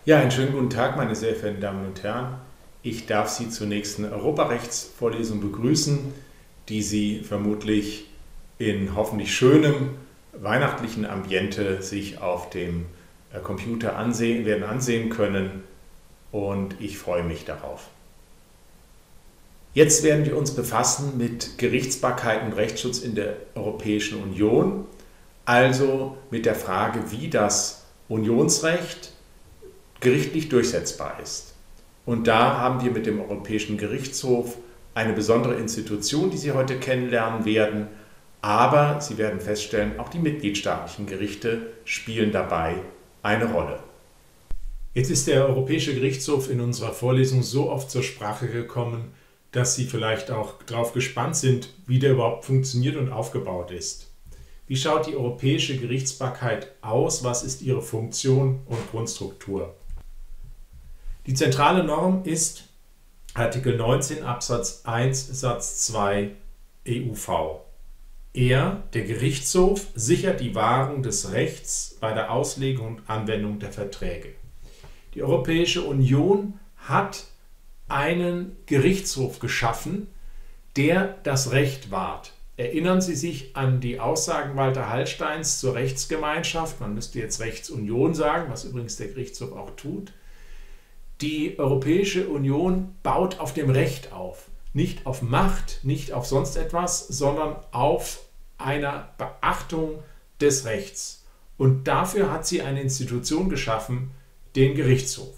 Ja, einen schönen guten Tag, meine sehr verehrten Damen und Herren. Ich darf Sie zur nächsten Europarechtsvorlesung begrüßen, die Sie vermutlich in hoffentlich schönem weihnachtlichen Ambiente sich auf dem Computer werden ansehen können, und ich freue mich darauf. Jetzt werden wir uns befassen mit Gerichtsbarkeit und Rechtsschutz in der Europäischen Union, also mit der Frage, wie das Unionsrecht gerichtlich durchsetzbar ist. Und da haben wir mit dem Europäischen Gerichtshof eine besondere Institution, die Sie heute kennenlernen werden, aber Sie werden feststellen, auch die mitgliedstaatlichen Gerichte spielen dabei eine Rolle. Jetzt ist der Europäische Gerichtshof in unserer Vorlesung so oft zur Sprache gekommen, dass Sie vielleicht auch darauf gespannt sind, wie der überhaupt funktioniert und aufgebaut ist. Wie schaut die europäische Gerichtsbarkeit aus? Was ist ihre Funktion und Grundstruktur? Die zentrale Norm ist Artikel 19 Absatz 1 Satz 2 EUV. Der Gerichtshof, sichert die Wahrung des Rechts bei der Auslegung und Anwendung der Verträge. Die Europäische Union hat einen Gerichtshof geschaffen, der das Recht wahrt. Erinnern Sie sich an die Aussagen Walter Hallsteins zur Rechtsgemeinschaft, man müsste jetzt Rechtsunion sagen, was übrigens der Gerichtshof auch tut. Die Europäische Union baut auf dem Recht auf, nicht auf Macht, nicht auf sonst etwas, sondern auf einer Beachtung des Rechts. Und dafür hat sie eine Institution geschaffen, den Gerichtshof.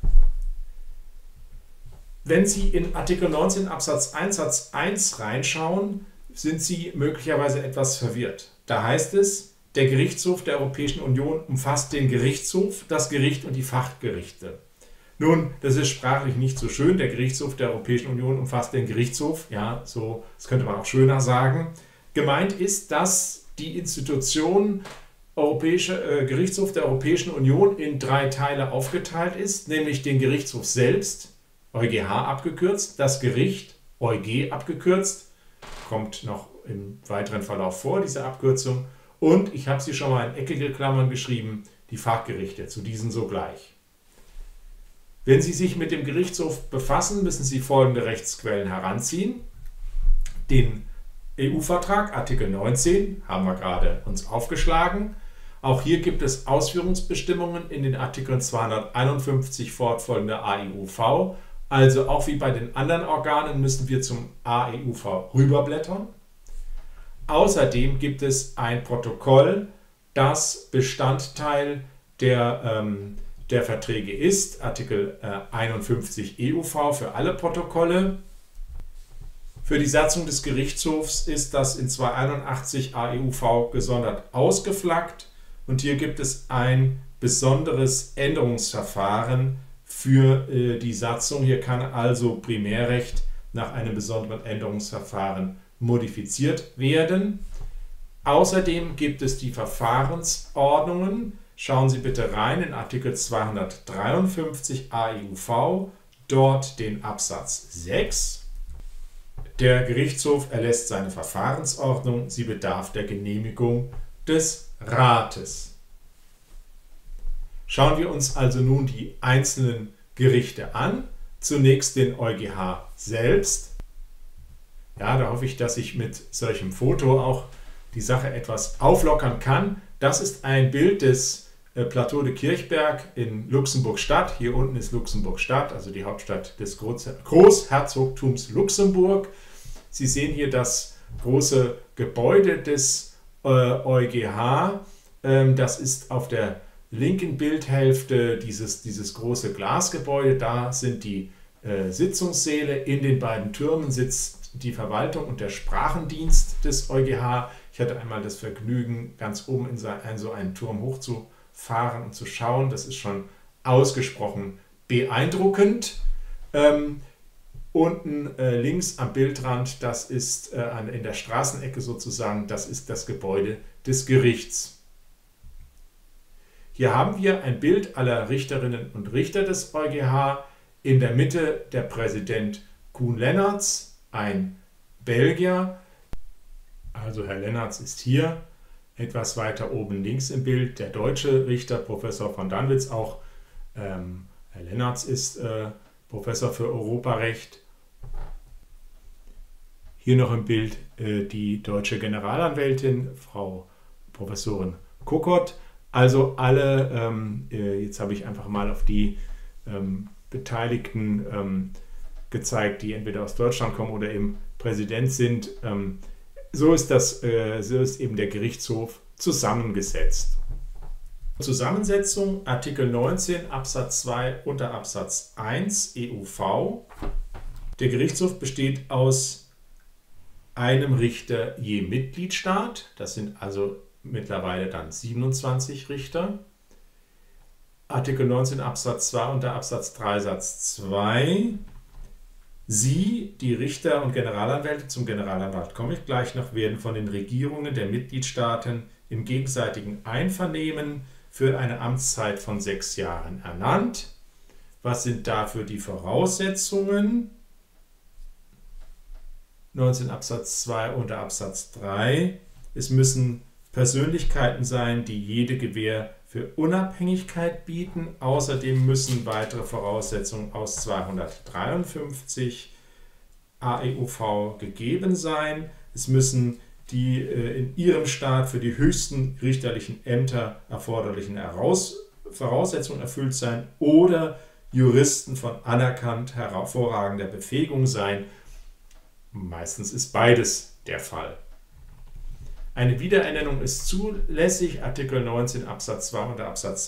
Wenn Sie in Artikel 19 Absatz 1 Satz 1 reinschauen, sind Sie möglicherweise etwas verwirrt. Da heißt es, der Gerichtshof der Europäischen Union umfasst den Gerichtshof, das Gericht und die Fachgerichte. Nun, das ist sprachlich nicht so schön. Der Gerichtshof der Europäischen Union umfasst den Gerichtshof. Ja, so, das könnte man auch schöner sagen. Gemeint ist, dass die Institution Gerichtshof der Europäischen Union in 3 Teile aufgeteilt ist, nämlich den Gerichtshof selbst, EuGH abgekürzt, das Gericht, EuG abgekürzt, kommt noch im weiteren Verlauf vor, diese Abkürzung, und ich habe sie schon mal in eckige Klammern geschrieben, die Fachgerichte, zu diesen sogleich. Wenn Sie sich mit dem Gerichtshof befassen, müssen Sie folgende Rechtsquellen heranziehen. Den EU-Vertrag, Artikel 19, haben wir gerade uns aufgeschlagen. Auch hier gibt es Ausführungsbestimmungen in den Artikeln 251 fortfolgende AEUV. Also auch wie bei den anderen Organen müssen wir zum AEUV rüberblättern. Außerdem gibt es ein Protokoll, das Bestandteil der Verträge ist, Artikel 51 EUV für alle Protokolle. Für die Satzung des Gerichtshofs ist das in 281 AEUV gesondert ausgeflaggt, und hier gibt es ein besonderes Änderungsverfahren für die Satzung. Hier kann also Primärrecht nach einem besonderen Änderungsverfahren modifiziert werden. Außerdem gibt es die Verfahrensordnungen. Schauen Sie bitte rein in Artikel 253 AEUV, dort den Absatz 6. Der Gerichtshof erlässt seine Verfahrensordnung, sie bedarf der Genehmigung des Rates. Schauen wir uns also nun die einzelnen Gerichte an. Zunächst den EuGH selbst. Ja, da hoffe ich, dass ich mit solchem Foto auch die Sache etwas auflockern kann. Das ist ein Bild des Plateau de Kirchberg in Luxemburg-Stadt. Hier unten ist Luxemburg-Stadt, also die Hauptstadt des Großherzogtums Luxemburg. Sie sehen hier das große Gebäude des EuGH. Das ist auf der linken Bildhälfte dieses große Glasgebäude. Da sind die Sitzungssäle. In den beiden Türmen sitzt die Verwaltung und der Sprachendienst des EuGH. Ich hatte einmal das Vergnügen, ganz oben in so einen Turm hochzufahren und zu schauen. Das ist schon ausgesprochen beeindruckend. Unten links am Bildrand, das ist in der Straßenecke sozusagen, das ist das Gebäude des Gerichts. Hier haben wir ein Bild aller Richterinnen und Richter des EuGH. In der Mitte der Präsident Koen-Leenaerts, ein Belgier. Also Herr Leenaerts ist hier. Etwas weiter oben links im Bild der deutsche Richter, Professor von Danwitz, auch Herr Lennertz ist Professor für Europarecht. Hier noch im Bild die deutsche Generalanwältin, Frau Professorin Kokott. Also alle, jetzt habe ich einfach mal auf die Beteiligten gezeigt, die entweder aus Deutschland kommen oder eben Präsident sind. So ist eben der Gerichtshof zusammengesetzt. Zusammensetzung Artikel 19 Absatz 2 unter Absatz 1 EUV. Der Gerichtshof besteht aus einem Richter je Mitgliedstaat. Das sind also mittlerweile dann 27 Richter. Artikel 19 Absatz 2 unter Absatz 3 Satz 2. Sie, die Richter und Generalanwälte, zum Generalanwalt komme ich gleich noch, werden von den Regierungen der Mitgliedstaaten im gegenseitigen Einvernehmen für eine Amtszeit von 6 Jahren ernannt. Was sind dafür die Voraussetzungen? 19 Absatz 2 unter Absatz 3. Es müssen Persönlichkeiten sein, die jede Gewähr für Unabhängigkeit bieten. Außerdem müssen weitere Voraussetzungen aus 253 AEUV gegeben sein. Es müssen die in ihrem Staat für die höchsten richterlichen Ämter erforderlichen Voraussetzungen erfüllt sein oder Juristen von anerkannt hervorragender Befähigung sein. Meistens ist beides der Fall. Eine Wiederernennung ist zulässig, Artikel 19 Absatz 2 unter Absatz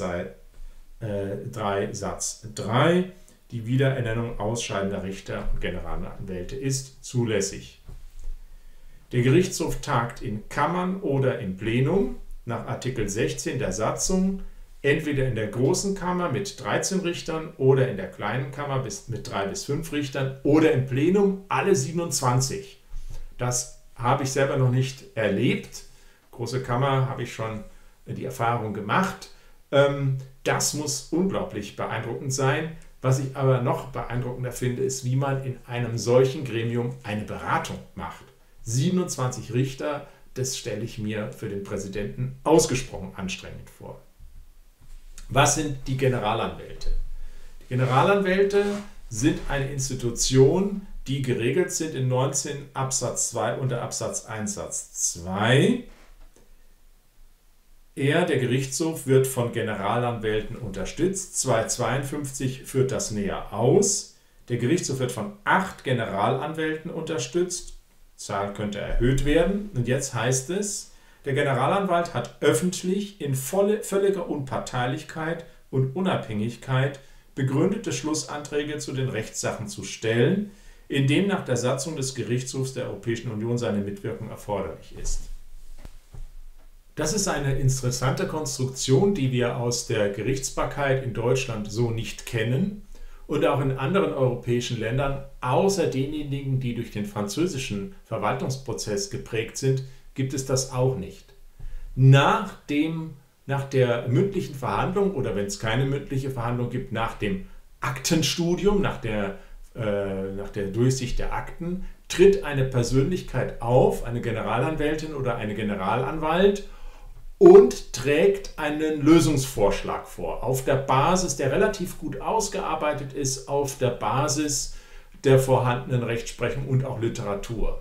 3 Satz 3. Die Wiederernennung ausscheidender Richter und Generalanwälte ist zulässig. Der Gerichtshof tagt in Kammern oder im Plenum nach Artikel 16 der Satzung, entweder in der Großen Kammer mit 13 Richtern oder in der Kleinen Kammer mit 3 bis 5 Richtern oder im Plenum alle 27. Das habe ich selber noch nicht erlebt. Große Kammer habe ich schon die Erfahrung gemacht. Das muss unglaublich beeindruckend sein. Was ich aber noch beeindruckender finde, ist, wie man in einem solchen Gremium eine Beratung macht. 27 Richter, das stelle ich mir für den Präsidenten ausgesprochen anstrengend vor. Was sind die Generalanwälte? Die Generalanwälte sind eine Institution, die geregelt sind in 19 Absatz 2 unter Absatz 1 Satz 2. Der Gerichtshof, wird von Generalanwälten unterstützt. 252 führt das näher aus. Der Gerichtshof wird von 8 Generalanwälten unterstützt. Die Zahl könnte erhöht werden. Und jetzt heißt es, der Generalanwalt hat öffentlich in völliger Unparteilichkeit und Unabhängigkeit begründete Schlussanträge zu den Rechtssachen zu stellen, in denen nach der Satzung des Gerichtshofs der Europäischen Union seine Mitwirkung erforderlich ist. Das ist eine interessante Konstruktion, die wir aus der Gerichtsbarkeit in Deutschland so nicht kennen und auch in anderen europäischen Ländern, außer denjenigen, die durch den französischen Verwaltungsprozess geprägt sind, gibt es das auch nicht. Nach der mündlichen Verhandlung oder wenn es keine mündliche Verhandlung gibt, nach dem Aktenstudium, nach der Durchsicht der Akten, tritt eine Persönlichkeit auf, eine Generalanwältin oder ein Generalanwalt, und trägt einen Lösungsvorschlag vor, auf der Basis, der relativ gut ausgearbeitet ist, auf der Basis der vorhandenen Rechtsprechung und auch Literatur.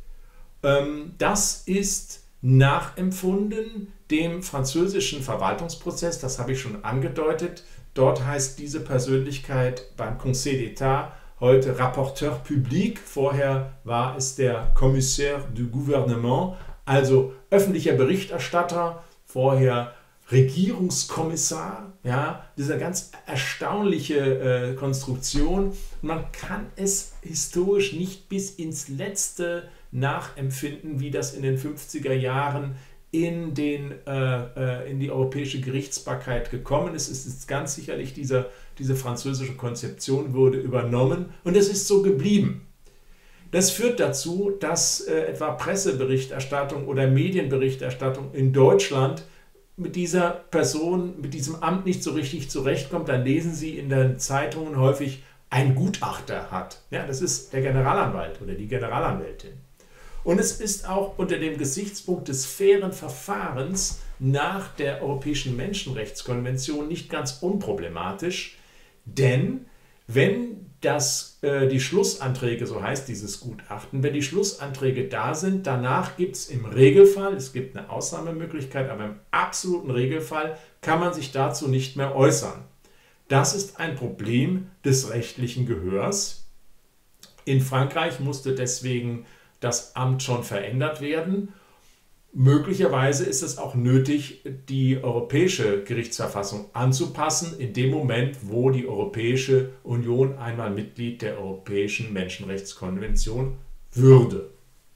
Das ist nachempfunden dem französischen Verwaltungsprozess, das habe ich schon angedeutet. Dort heißt diese Persönlichkeit beim Conseil d'État heute Rapporteur public, vorher war es der Commissaire du Gouvernement, also öffentlicher Berichterstatter, vorher Regierungskommissar, ja, diese ganz erstaunliche Konstruktion. Man kann es historisch nicht bis ins Letzte nachempfinden, wie das in den 50er Jahren in die europäische Gerichtsbarkeit gekommen ist. Es ist ganz sicherlich diese französische Konzeption wurde übernommen und es ist so geblieben. Das führt dazu, dass etwa Presseberichterstattung oder Medienberichterstattung in Deutschland mit dieser Person, mit diesem Amt nicht so richtig zurechtkommt. Dann lesen Sie in den Zeitungen häufig, ein Gutachter hat. Ja, das ist der Generalanwalt oder die Generalanwältin. Und es ist auch unter dem Gesichtspunkt des fairen Verfahrens nach der Europäischen Menschenrechtskonvention nicht ganz unproblematisch, Denn wenn die Schlussanträge, so heißt dieses Gutachten, wenn die Schlussanträge da sind, danach gibt es im Regelfall, es gibt eine Ausnahmemöglichkeit, aber im absoluten Regelfall kann man sich dazu nicht mehr äußern. Das ist ein Problem des rechtlichen Gehörs. In Frankreich musste deswegen das Amt schon verändert werden. Möglicherweise ist es auch nötig, die Europäische Gerichtsverfassung anzupassen, in dem Moment, wo die Europäische Union einmal Mitglied der Europäischen Menschenrechtskonvention würde.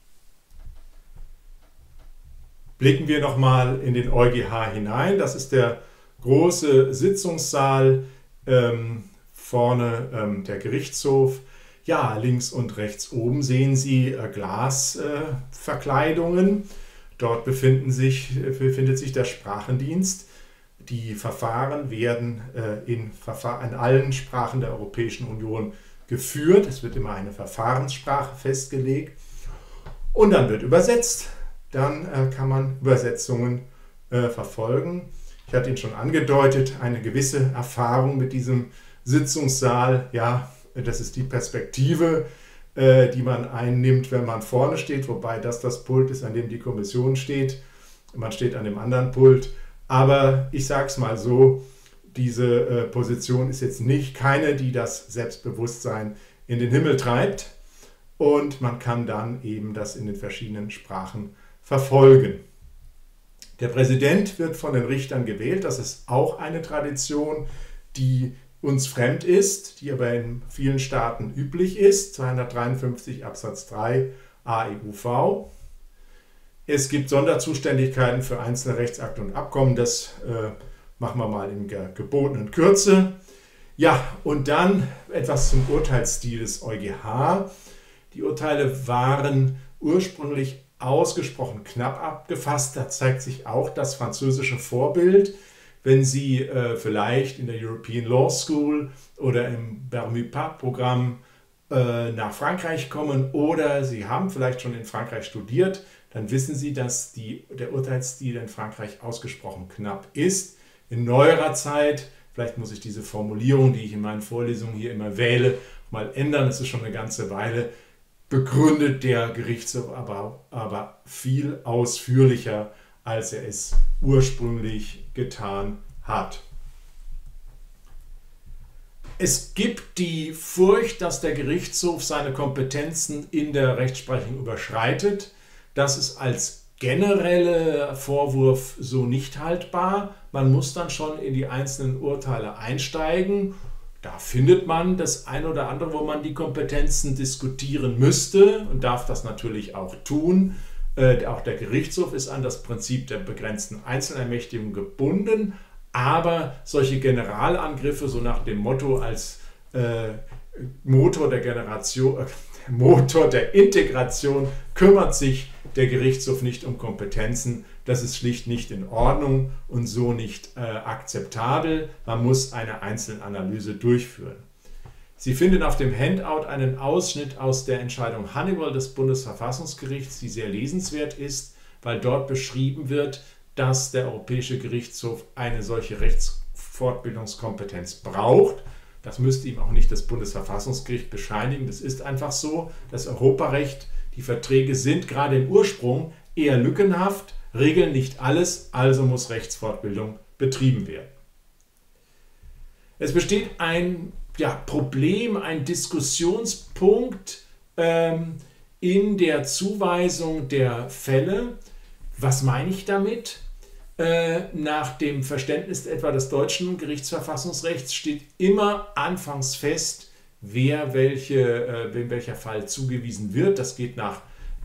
Blicken wir nochmal in den EuGH hinein. Das ist der große Sitzungssaal, vorne der Gerichtshof. Ja, links und rechts oben sehen Sie Glasverkleidungen. Dort befindet sich der Sprachendienst. Die Verfahren werden in allen Sprachen der Europäischen Union geführt. Es wird immer eine Verfahrenssprache festgelegt und dann wird übersetzt. Dann kann man Übersetzungen verfolgen. Ich hatte Ihnen schon angedeutet, eine gewisse Erfahrung mit diesem Sitzungssaal. Ja, das ist die Perspektive, die man einnimmt, wenn man vorne steht, wobei das Pult ist, an dem die Kommission steht. Man steht an dem anderen Pult. Aber ich sage es mal so, diese Position ist jetzt keine, die das Selbstbewusstsein in den Himmel treibt. Und man kann dann eben das in den verschiedenen Sprachen verfolgen. Der Präsident wird von den Richtern gewählt. Das ist auch eine Tradition, die uns fremd ist, die aber in vielen Staaten üblich ist. 253 Absatz 3 AEUV. Es gibt Sonderzuständigkeiten für einzelne Rechtsakte und Abkommen. Das machen wir mal in der gebotenen Kürze. Ja, und dann etwas zum Urteilsstil des EuGH. Die Urteile waren ursprünglich ausgesprochen knapp abgefasst. Da zeigt sich auch das französische Vorbild. Wenn Sie vielleicht in der European Law School oder im Bermuda-Programm nach Frankreich kommen oder Sie haben vielleicht schon in Frankreich studiert, dann wissen Sie, dass der Urteilsstil in Frankreich ausgesprochen knapp ist. In neuerer Zeit, vielleicht muss ich diese Formulierung, die ich in meinen Vorlesungen hier immer wähle, mal ändern. Es ist schon eine ganze Weile, begründet der Gerichtshof aber viel ausführlicher, als er es ursprünglich getan hat. Es gibt die Furcht, dass der Gerichtshof seine Kompetenzen in der Rechtsprechung überschreitet. Das ist als genereller Vorwurf so nicht haltbar. Man muss dann schon in die einzelnen Urteile einsteigen. Da findet man das ein oder andere, wo man die Kompetenzen diskutieren müsste und darf das natürlich auch tun. Auch der Gerichtshof ist an das Prinzip der begrenzten Einzelermächtigung gebunden, aber solche Generalangriffe, so nach dem Motto als Motor der Integration, kümmert sich der Gerichtshof nicht um Kompetenzen. Das ist schlicht nicht in Ordnung und so nicht akzeptabel. Man muss eine Einzelanalyse durchführen. Sie finden auf dem Handout einen Ausschnitt aus der Entscheidung Honeywell des Bundesverfassungsgerichts, die sehr lesenswert ist, weil dort beschrieben wird, dass der Europäische Gerichtshof eine solche Rechtsfortbildungskompetenz braucht. Das müsste ihm auch nicht das Bundesverfassungsgericht bescheinigen. Das ist einfach so. Das Europarecht, die Verträge sind gerade im Ursprung eher lückenhaft, regeln nicht alles, also muss Rechtsfortbildung betrieben werden. Es besteht ein Problem, ein Diskussionspunkt in der Zuweisung der Fälle. Was meine ich damit? Nach dem Verständnis etwa des deutschen Gerichtsverfassungsrechts steht immer anfangs fest, wem welcher Fall zugewiesen wird. Das geht nach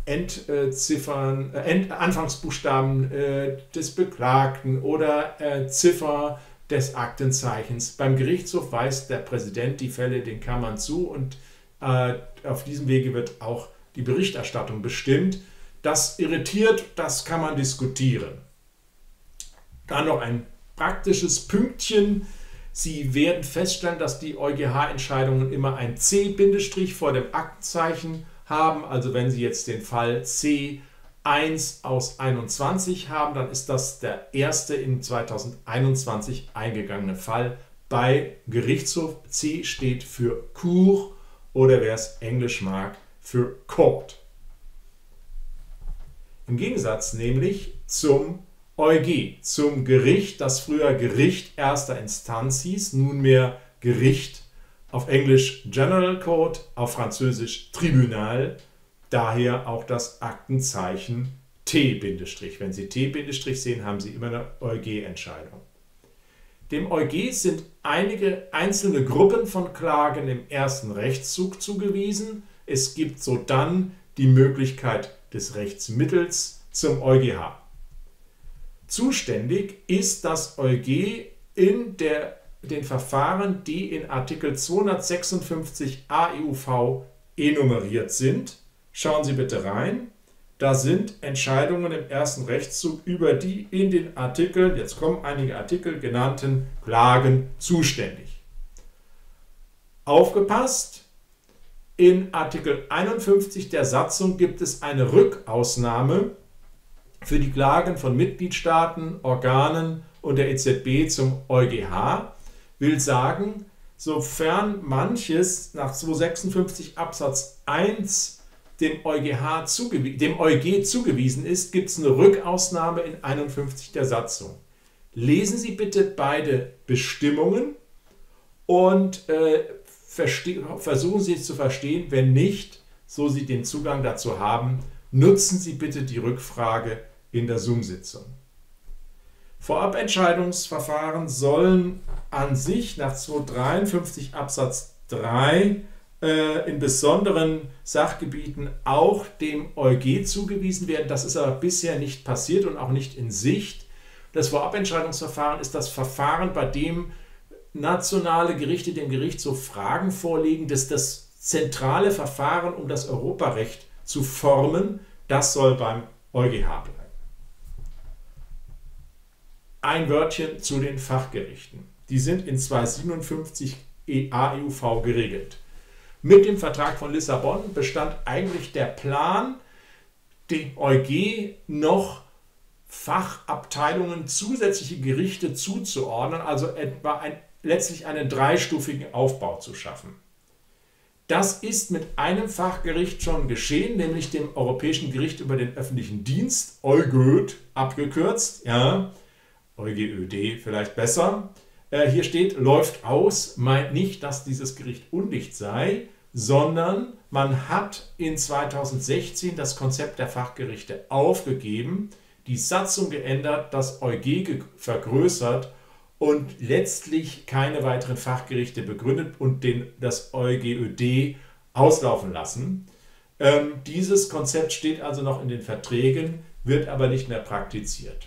Anfangsbuchstaben des Beklagten oder Ziffer des Aktenzeichens. Beim Gerichtshof weist der Präsident die Fälle den Kammern zu und auf diesem Wege wird auch die Berichterstattung bestimmt. Das irritiert, das kann man diskutieren. Dann noch ein praktisches Pünktchen. Sie werden feststellen, dass die EuGH-Entscheidungen immer ein C- vor dem Aktenzeichen haben. Also wenn Sie jetzt den Fall C1 aus 21 haben, dann ist das der erste in 2021 eingegangene Fall bei Gerichtshof. C steht für Cour oder wer es Englisch mag, für Court. Im Gegensatz nämlich zum EuG, zum Gericht, das früher Gericht erster Instanz hieß, nunmehr Gericht, auf Englisch General Court, auf Französisch Tribunal, daher auch das Aktenzeichen T-. Wenn Sie T- sehen, haben Sie immer eine EuG-Entscheidung. Dem EuG sind einige einzelne Gruppen von Klagen im ersten Rechtszug zugewiesen. Es gibt sodann die Möglichkeit des Rechtsmittels zum EuGH. Zuständig ist das EuG in den Verfahren, die in Artikel 256 AEUV enumeriert sind. Schauen Sie bitte rein. Da sind Entscheidungen im ersten Rechtszug über die in den Artikeln, jetzt kommen einige Artikel, genannten Klagen zuständig. Aufgepasst! In Artikel 51 der Satzung gibt es eine Rückausnahme für die Klagen von Mitgliedstaaten, Organen und der EZB zum EuGH. Will sagen, sofern manches nach 256 Absatz 1 dem EuG zugewiesen ist, gibt es eine Rückausnahme in 51 der Satzung. Lesen Sie bitte beide Bestimmungen und versuchen Sie es zu verstehen. Wenn nicht, so Sie den Zugang dazu haben, nutzen Sie bitte die Rückfrage in der Zoom-Sitzung. Vorabentscheidungsverfahren sollen an sich nach 253 Absatz 3 in besonderen Sachgebieten auch dem EuG zugewiesen werden. Das ist aber bisher nicht passiert und auch nicht in Sicht. Das Vorabentscheidungsverfahren ist das Verfahren, bei dem nationale Gerichte dem Gerichtshof Fragen vorlegen, das zentrale Verfahren, um das Europarecht zu formen. Das soll beim EuGH bleiben. Ein Wörtchen zu den Fachgerichten. Die sind in 257 AEUV geregelt. Mit dem Vertrag von Lissabon bestand eigentlich der Plan, dem EuG noch Fachabteilungen, zusätzliche Gerichte zuzuordnen, also etwa letztlich einen dreistufigen Aufbau zu schaffen. Das ist mit einem Fachgericht schon geschehen, nämlich dem Europäischen Gericht über den öffentlichen Dienst, EuGÖD abgekürzt, ja, EuGÖD vielleicht besser. Hier steht, läuft aus, meint nicht, dass dieses Gericht undicht sei, sondern man hat in 2016 das Konzept der Fachgerichte aufgegeben, die Satzung geändert, das EuG vergrößert und letztlich keine weiteren Fachgerichte begründet und das EuGÖD auslaufen lassen. Dieses Konzept steht also noch in den Verträgen, wird aber nicht mehr praktiziert.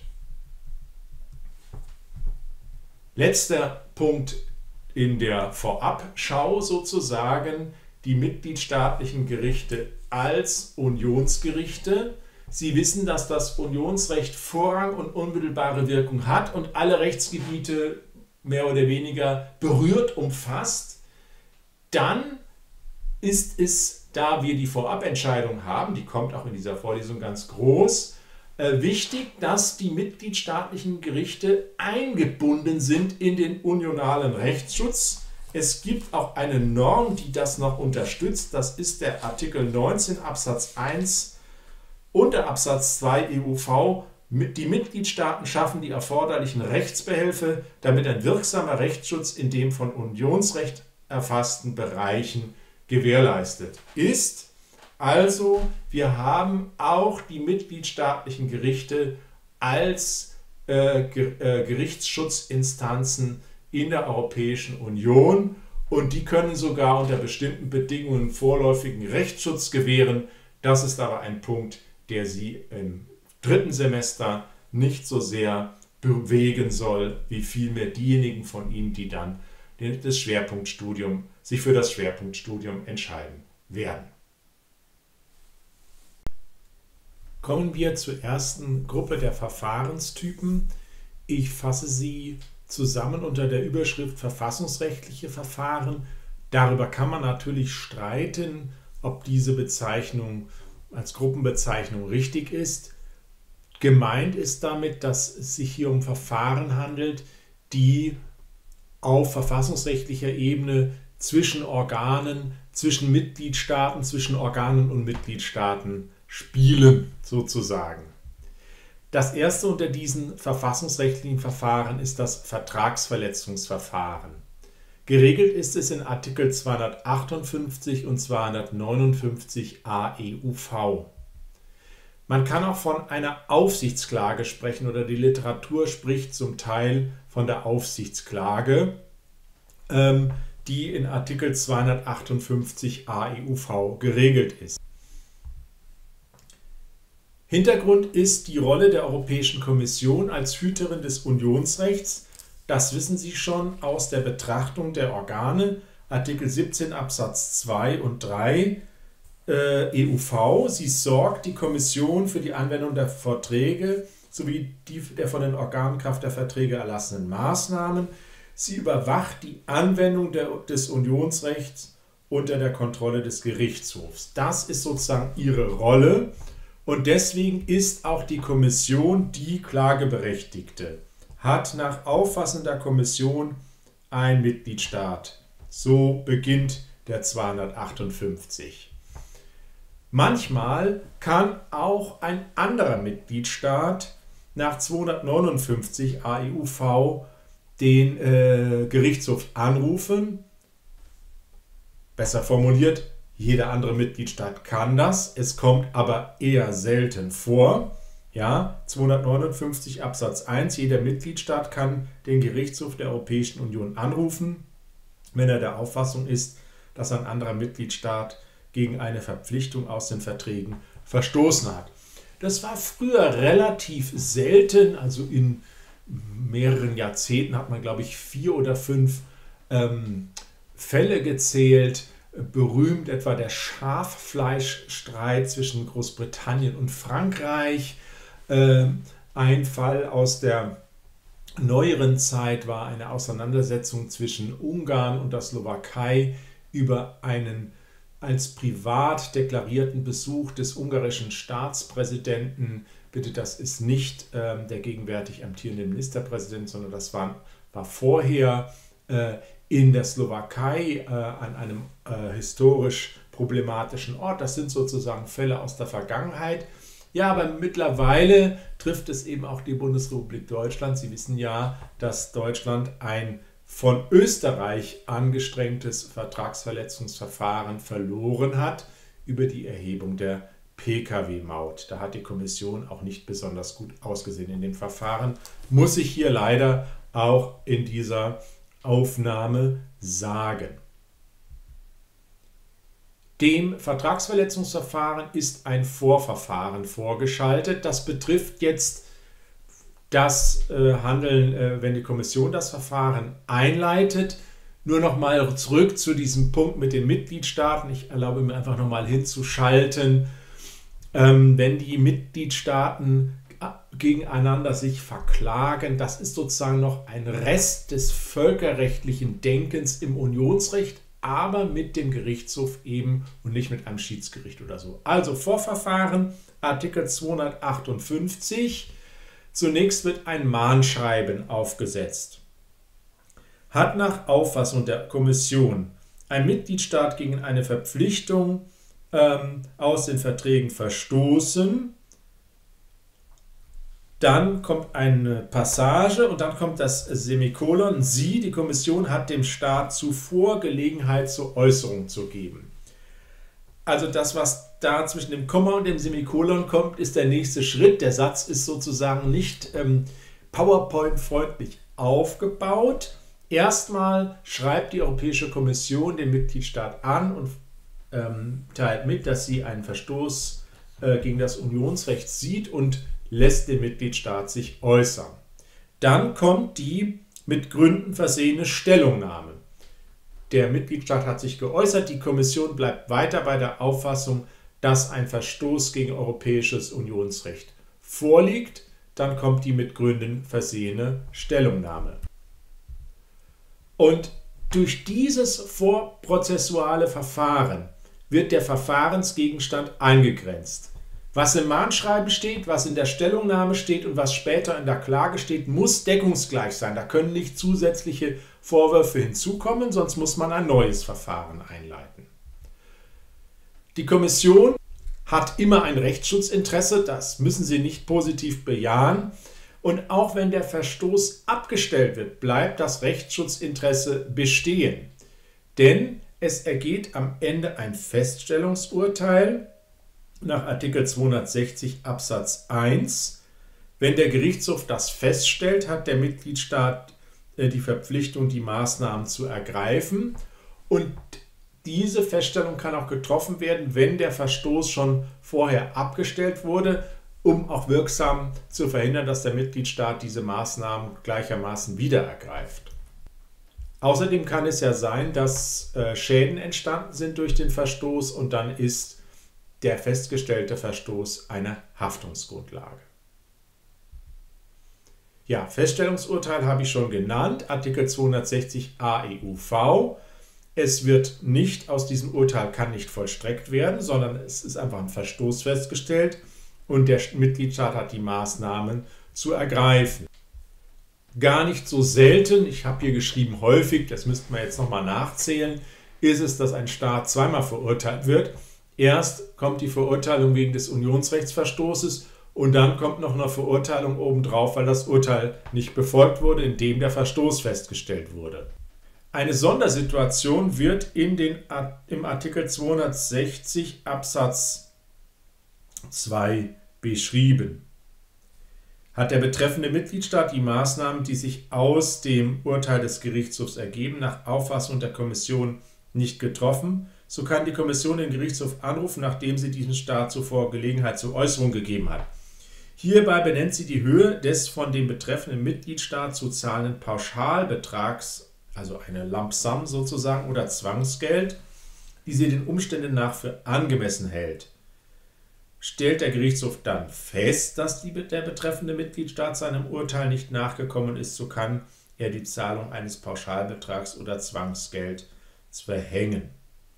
Letzter Punkt in der Vorabschau sozusagen, die mitgliedstaatlichen Gerichte als Unionsgerichte. Sie wissen, dass das Unionsrecht Vorrang und unmittelbare Wirkung hat und alle Rechtsgebiete mehr oder weniger berührt, umfasst. Dann ist es, da wir die Vorabentscheidung haben, die kommt auch in dieser Vorlesung ganz groß, wichtig, dass die mitgliedstaatlichen Gerichte eingebunden sind in den unionalen Rechtsschutz. Es gibt auch eine Norm, die das noch unterstützt. Das ist der Artikel 19 Absatz 1 unter Absatz 2 EUV. Die Mitgliedstaaten schaffen die erforderlichen Rechtsbehelfe, damit ein wirksamer Rechtsschutz in den von Unionsrecht erfassten Bereichen gewährleistet ist. Also, wir haben auch die mitgliedstaatlichen Gerichte als Gerichtsschutzinstanzen in der Europäischen Union und die können sogar unter bestimmten Bedingungen vorläufigen Rechtsschutz gewähren. Das ist aber ein Punkt, der Sie im dritten Semester nicht so sehr bewegen soll, wie vielmehr diejenigen von Ihnen, die dann sich für das Schwerpunktstudium entscheiden werden. Kommen wir zur ersten Gruppe der Verfahrenstypen. Ich fasse sie zusammen unter der Überschrift verfassungsrechtliche Verfahren. Darüber kann man natürlich streiten, ob diese Bezeichnung als Gruppenbezeichnung richtig ist. Gemeint ist damit, dass es sich hier um Verfahren handelt, die auf verfassungsrechtlicher Ebene zwischen Organen, zwischen Mitgliedstaaten, zwischen Organen und Mitgliedstaaten spielen, sozusagen. Das erste unter diesen verfassungsrechtlichen Verfahren ist das Vertragsverletzungsverfahren. Geregelt ist es in Artikel 258 und 259 AEUV. Man kann auch von einer Aufsichtsklage sprechen oder die Literatur spricht zum Teil von der Aufsichtsklage, die in Artikel 258 AEUV geregelt ist. Hintergrund ist die Rolle der Europäischen Kommission als Hüterin des Unionsrechts. Das wissen Sie schon aus der Betrachtung der Organe, Artikel 17 Absatz 2 und 3 EUV. Sie sorgt die Kommission für die Anwendung der Verträge sowie der von den Organen Kraft der Verträge erlassenen Maßnahmen. Sie überwacht die Anwendung des Unionsrechts unter der Kontrolle des Gerichtshofs. Das ist sozusagen ihre Rolle und deswegen ist auch die Kommission die Klageberechtigte. Hat nach Auffassung der Kommission ein Mitgliedstaat. So beginnt der 258. Manchmal kann auch ein anderer Mitgliedstaat nach 259 AEUV den Gerichtshof anrufen. Besser formuliert, jeder andere Mitgliedstaat kann das. Es kommt aber eher selten vor. Ja, 259 Absatz 1, jeder Mitgliedstaat kann den Gerichtshof der Europäischen Union anrufen, wenn er der Auffassung ist, dass ein anderer Mitgliedstaat gegen eine Verpflichtung aus den Verträgen verstoßen hat. Das war früher relativ selten, also in mehreren Jahrzehnten hat man, glaube ich, 4 oder 5 Fälle gezählt. Berühmt etwa der Schaffleischstreit zwischen Großbritannien und Frankreich. Ein Fall aus der neueren Zeit war eine Auseinandersetzung zwischen Ungarn und der Slowakei über einen als privat deklarierten Besuch des ungarischen Staatspräsidenten. Bitte, das ist nicht der gegenwärtig amtierende Ministerpräsident, sondern das war vorher in der Slowakei an einem historisch problematischen Ort. Das sind sozusagen Fälle aus der Vergangenheit. Ja, aber mittlerweile trifft es eben auch die Bundesrepublik Deutschland. Sie wissen ja, dass Deutschland ein von Österreich angestrengtes Vertragsverletzungsverfahren verloren hat über die Erhebung der Pkw-Maut. Da hat die Kommission auch nicht besonders gut ausgesehen in dem Verfahren, muss ich hier leider auch in dieser Aufnahme sagen. Dem Vertragsverletzungsverfahren ist ein Vorverfahren vorgeschaltet. Das betrifft jetzt das Handeln, wenn die Kommission das Verfahren einleitet. Nur noch mal zurück zu diesem Punkt mit den Mitgliedstaaten. Ich erlaube mir einfach noch mal hinzuschalten. Wenn die Mitgliedstaaten gegeneinander sich verklagen, das ist sozusagen noch ein Rest des völkerrechtlichen Denkens im Unionsrecht, aber mit dem Gerichtshof eben und nicht mit einem Schiedsgericht oder so. Also Vorverfahren, Artikel 258. Zunächst wird ein Mahnschreiben aufgesetzt. Hat nach Auffassung der Kommission ein Mitgliedstaat gegen eine Verpflichtung aus den Verträgen verstoßen, dann kommt eine Passage und dann kommt das Semikolon. Sie, die Kommission, hat dem Staat zuvor Gelegenheit zur Äußerung zu geben. Also das, was da zwischen dem Komma und dem Semikolon kommt, ist der nächste Schritt. Der Satz ist sozusagen nicht PowerPoint-freundlich aufgebaut. Erstmal schreibt die Europäische Kommission den Mitgliedstaat an und teilt mit, dass sie einen Verstoß gegen das Unionsrecht sieht und lässt den Mitgliedstaat sich äußern. Dann kommt die mit Gründen versehene Stellungnahme. Der Mitgliedstaat hat sich geäußert, die Kommission bleibt weiter bei der Auffassung, dass ein Verstoß gegen europäisches Unionsrecht vorliegt. Dann kommt die mit Gründen versehene Stellungnahme. Und durch dieses vorprozessuale Verfahren wird der Verfahrensgegenstand eingegrenzt. Was im Mahnschreiben steht, was in der Stellungnahme steht und was später in der Klage steht, muss deckungsgleich sein. Da können nicht zusätzliche Vorwürfe hinzukommen, sonst muss man ein neues Verfahren einleiten. Die Kommission hat immer ein Rechtsschutzinteresse, das müssen Sie nicht positiv bejahen. Und auch wenn der Verstoß abgestellt wird, bleibt das Rechtsschutzinteresse bestehen. Denn es ergeht am Ende ein Feststellungsurteil nach Artikel 260 Absatz 1. Wenn der Gerichtshof das feststellt, hat der Mitgliedstaat die Verpflichtung, die Maßnahmen zu ergreifen. Und diese Feststellung kann auch getroffen werden, wenn der Verstoß schon vorher abgestellt wurde, um auch wirksam zu verhindern, dass der Mitgliedstaat diese Maßnahmen gleichermaßen wieder ergreift. Außerdem kann es ja sein, dass Schäden entstanden sind durch den Verstoß und dann ist der festgestellte Verstoß eine Haftungsgrundlage. Ja, Feststellungsurteil habe ich schon genannt, Artikel 260 AEUV. Es wird nicht, aus diesem Urteil kann nicht vollstreckt werden, sondern es ist einfach ein Verstoß festgestellt und der Mitgliedstaat hat die Maßnahmen zu ergreifen. Gar nicht so selten, ich habe hier geschrieben häufig, das müssten wir jetzt nochmal nachzählen, ist es, dass ein Staat zweimal verurteilt wird. Erst kommt die Verurteilung wegen des Unionsrechtsverstoßes und dann kommt noch eine Verurteilung obendrauf, weil das Urteil nicht befolgt wurde, in dem der Verstoß festgestellt wurde. Eine Sondersituation wird im Artikel 260 Absatz 2 beschrieben. Hat der betreffende Mitgliedstaat die Maßnahmen, die sich aus dem Urteil des Gerichtshofs ergeben, nach Auffassung der Kommission nicht getroffen, so kann die Kommission den Gerichtshof anrufen, nachdem sie diesem Staat zuvor Gelegenheit zur Äußerung gegeben hat. Hierbei benennt sie die Höhe des von dem betreffenden Mitgliedstaat zu zahlenden Pauschalbetrags, also eine Lump Sum sozusagen, oder Zwangsgeld, die sie den Umständen nach für angemessen hält. Stellt der Gerichtshof dann fest, dass der betreffende Mitgliedstaat seinem Urteil nicht nachgekommen ist, so kann er die Zahlung eines Pauschalbetrags oder Zwangsgeld verhängen.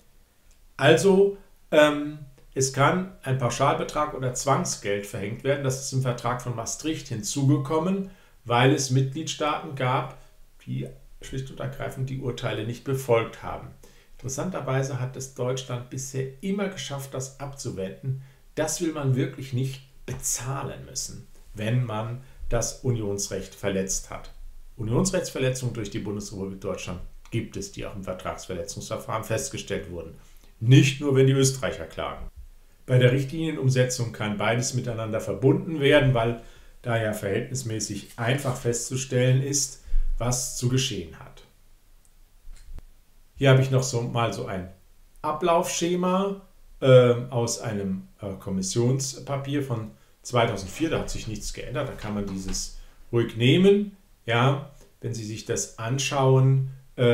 Also, es kann ein Pauschalbetrag oder Zwangsgeld verhängt werden. Das ist im Vertrag von Maastricht hinzugekommen, weil es Mitgliedstaaten gab, die schlicht und ergreifend die Urteile nicht befolgt haben. Interessanterweise hat es Deutschland bisher immer geschafft, das abzuwenden. Das will man wirklich nicht bezahlen müssen, wenn man das Unionsrecht verletzt hat. Unionsrechtsverletzungen durch die Bundesrepublik Deutschland gibt es, die auch im Vertragsverletzungsverfahren festgestellt wurden. Nicht nur, wenn die Österreicher klagen. Bei der Richtlinienumsetzung kann beides miteinander verbunden werden, weil da ja verhältnismäßig einfach festzustellen ist, was zu geschehen hat. Hier habe ich noch mal so ein Ablaufschema aus einem Kommissionspapier von 2004. Da hat sich nichts geändert, da kann man dieses ruhig nehmen. Ja, wenn Sie sich das anschauen,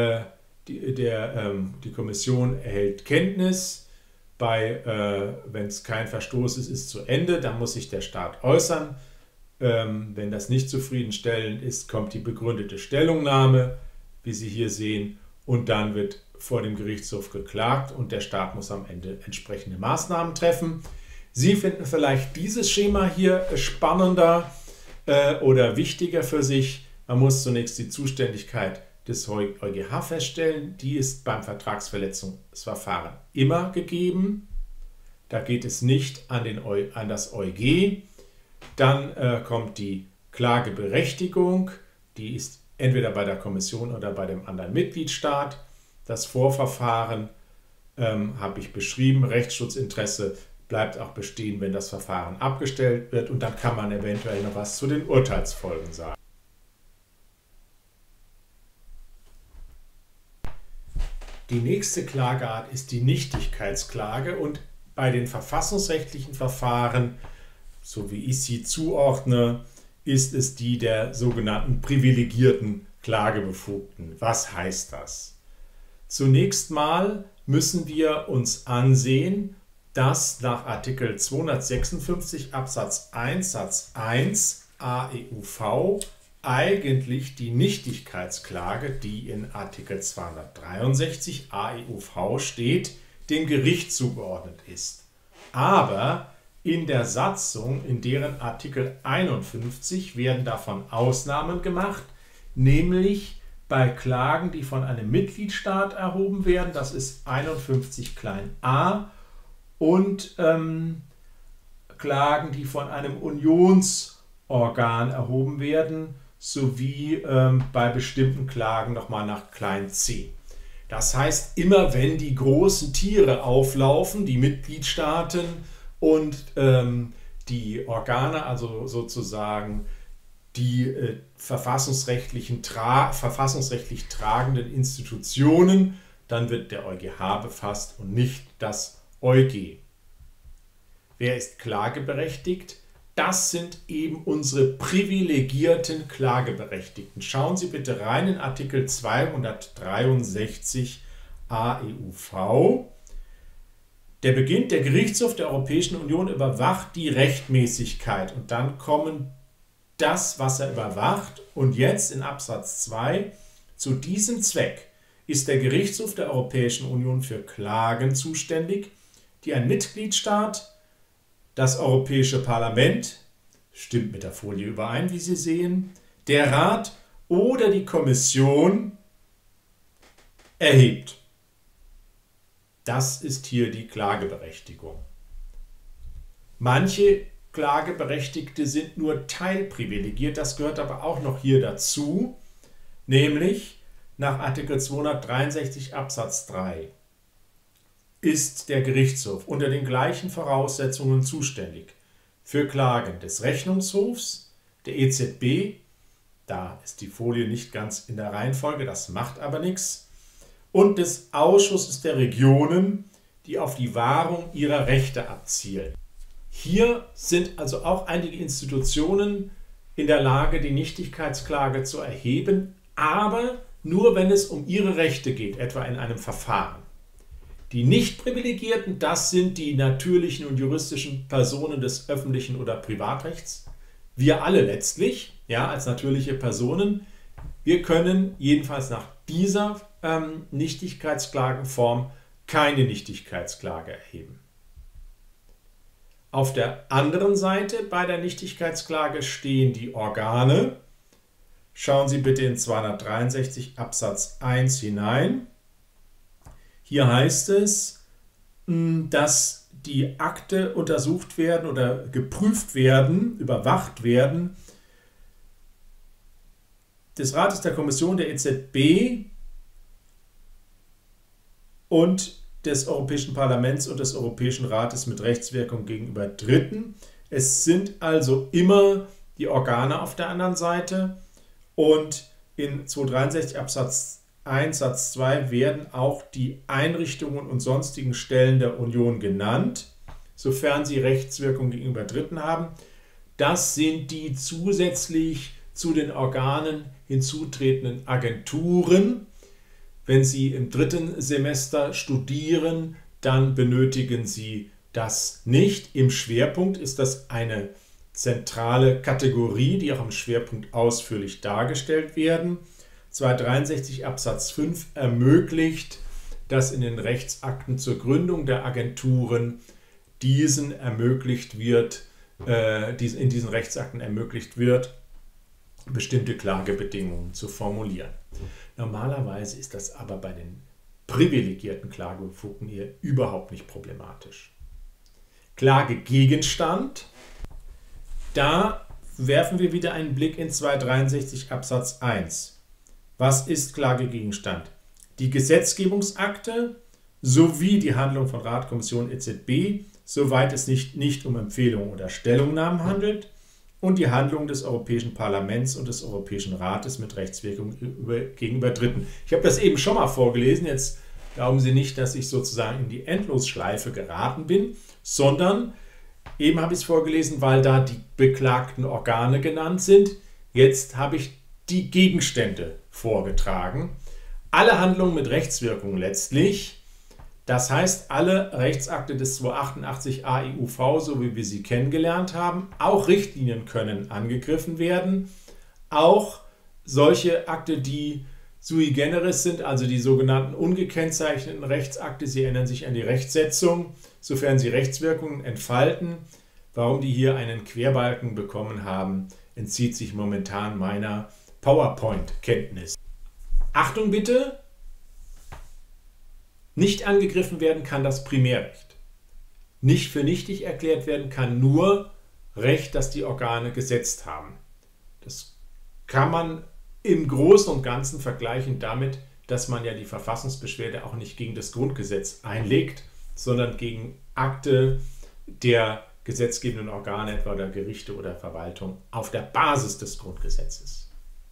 die Kommission erhält Kenntnis. Wenn es kein Verstoß ist, ist zu Ende, dann muss sich der Staat äußern. Wenn das nicht zufriedenstellend ist, kommt die begründete Stellungnahme, wie Sie hier sehen, und dann wird vor dem Gerichtshof geklagt und der Staat muss am Ende entsprechende Maßnahmen treffen. Sie finden vielleicht dieses Schema hier spannender oder wichtiger für sich. Man muss zunächst die Zuständigkeit des EuGH feststellen. Die ist beim Vertragsverletzungsverfahren immer gegeben. Da geht es nicht an das EuG. Dann kommt die Klageberechtigung. Die ist entweder bei der Kommission oder bei dem anderen Mitgliedstaat. Das Vorverfahren habe ich beschrieben. Rechtsschutzinteresse bleibt auch bestehen, wenn das Verfahren abgestellt wird. Und dann kann man eventuell noch was zu den Urteilsfolgen sagen. Die nächste Klageart ist die Nichtigkeitsklage und bei den verfassungsrechtlichen Verfahren, so wie ich sie zuordne, ist es die der sogenannten privilegierten Klagebefugten. Was heißt das? Zunächst mal müssen wir uns ansehen, dass nach Artikel 256 Absatz 1 Satz 1 AEUV eigentlich die Nichtigkeitsklage, die in Artikel 263 AEUV steht, dem Gericht zugeordnet ist. Aber In der Satzung, in deren Artikel 51, werden davon Ausnahmen gemacht, nämlich bei Klagen, die von einem Mitgliedstaat erhoben werden, das ist 51 a, und Klagen, die von einem Unionsorgan erhoben werden, sowie bei bestimmten Klagen nochmal nach c. Das heißt, immer wenn die großen Tiere auflaufen, die Mitgliedstaaten und die Organe, also sozusagen die verfassungsrechtlich tragenden Institutionen, dann wird der EuGH befasst und nicht das EuG. Wer ist klageberechtigt? Das sind eben unsere privilegierten Klageberechtigten. Schauen Sie bitte rein in Artikel 263 AEUV. Der beginnt: Der Gerichtshof der Europäischen Union überwacht die Rechtmäßigkeit. Und dann kommen das, was er überwacht. Und jetzt in Absatz 2: Zu diesem Zweck ist der Gerichtshof der Europäischen Union für Klagen zuständig, die ein Mitgliedstaat, das Europäische Parlament, stimmt mit der Folie überein, wie Sie sehen, der Rat oder die Kommission erhebt. Das ist hier die Klageberechtigung. Manche Klageberechtigte sind nur teilprivilegiert, das gehört aber auch noch hier dazu, nämlich nach Artikel 263 Absatz 3 ist der Gerichtshof unter den gleichen Voraussetzungen zuständig für Klagen des Rechnungshofs, der EZB, da ist die Folie nicht ganz in der Reihenfolge, das macht aber nichts, und des Ausschusses der Regionen, die auf die Wahrung ihrer Rechte abzielen. Hier sind also auch einige Institutionen in der Lage, die Nichtigkeitsklage zu erheben, aber nur wenn es um ihre Rechte geht, etwa in einem Verfahren. Die Nicht-Privilegierten, das sind die natürlichen und juristischen Personen des öffentlichen oder Privatrechts. Wir alle letztlich, ja, als natürliche Personen, wir können jedenfalls nach dieser Nichtigkeitsklagenform keine Nichtigkeitsklage erheben. Auf der anderen Seite bei der Nichtigkeitsklage stehen die Organe. Schauen Sie bitte in 263 Absatz 1 hinein. Hier heißt es, dass die Akte untersucht werden oder geprüft werden, überwacht werden des Rates, der Kommission, der EZB und des Europäischen Parlaments und des Europäischen Rates mit Rechtswirkung gegenüber Dritten. Es sind also immer die Organe auf der anderen Seite, und in 263 Absatz 1 Satz 2 werden auch die Einrichtungen und sonstigen Stellen der Union genannt, sofern sie Rechtswirkung gegenüber Dritten haben. Das sind die zusätzlich zu den Organen hinzutretenden Agenturen. Wenn Sie im 3. Semester studieren, dann benötigen Sie das nicht. Im Schwerpunkt ist das eine zentrale Kategorie, die auch im Schwerpunkt ausführlich dargestellt werden. 263 Absatz 5 ermöglicht, dass in den Rechtsakten zur Gründung der Agenturen in diesen Rechtsakten ermöglicht wird, bestimmte Klagebedingungen zu formulieren. Normalerweise ist das aber bei den privilegierten Klagebefugten hier überhaupt nicht problematisch. Klagegegenstand: Da werfen wir wieder einen Blick in 263 Absatz 1. Was ist Klagegegenstand? Die Gesetzgebungsakte sowie die Handlung von Rat, Kommission, EZB, soweit es nicht um Empfehlungen oder Stellungnahmen handelt, und die Handlung des Europäischen Parlaments und des Europäischen Rates mit Rechtswirkung gegenüber Dritten. Ich habe das eben schon mal vorgelesen, jetzt glauben Sie nicht, dass ich sozusagen in die Endlosschleife geraten bin, sondern eben habe ich es vorgelesen, weil da die beklagten Organe genannt sind. Jetzt habe ich die Gegenstände vorgetragen. Alle Handlungen mit Rechtswirkung letztlich, das heißt alle Rechtsakte des 288 AEUV, so wie wir sie kennengelernt haben, auch Richtlinien können angegriffen werden, auch solche Akte, die sui generis sind, also die sogenannten ungekennzeichneten Rechtsakte. Sie erinnern sich an die Rechtsetzung, sofern sie Rechtswirkungen entfalten, Warum die hier einen Querbalken bekommen haben, entzieht sich momentan meiner PowerPoint-Kenntnis. Achtung bitte! Nicht angegriffen werden kann das Primärrecht. Nicht für nichtig erklärt werden kann nur Recht, das die Organe gesetzt haben. Das kann man im Großen und Ganzen vergleichen damit, dass man ja die Verfassungsbeschwerde auch nicht gegen das Grundgesetz einlegt, sondern gegen Akte der gesetzgebenden Organe, etwa der Gerichte oder Verwaltung, auf der Basis des Grundgesetzes.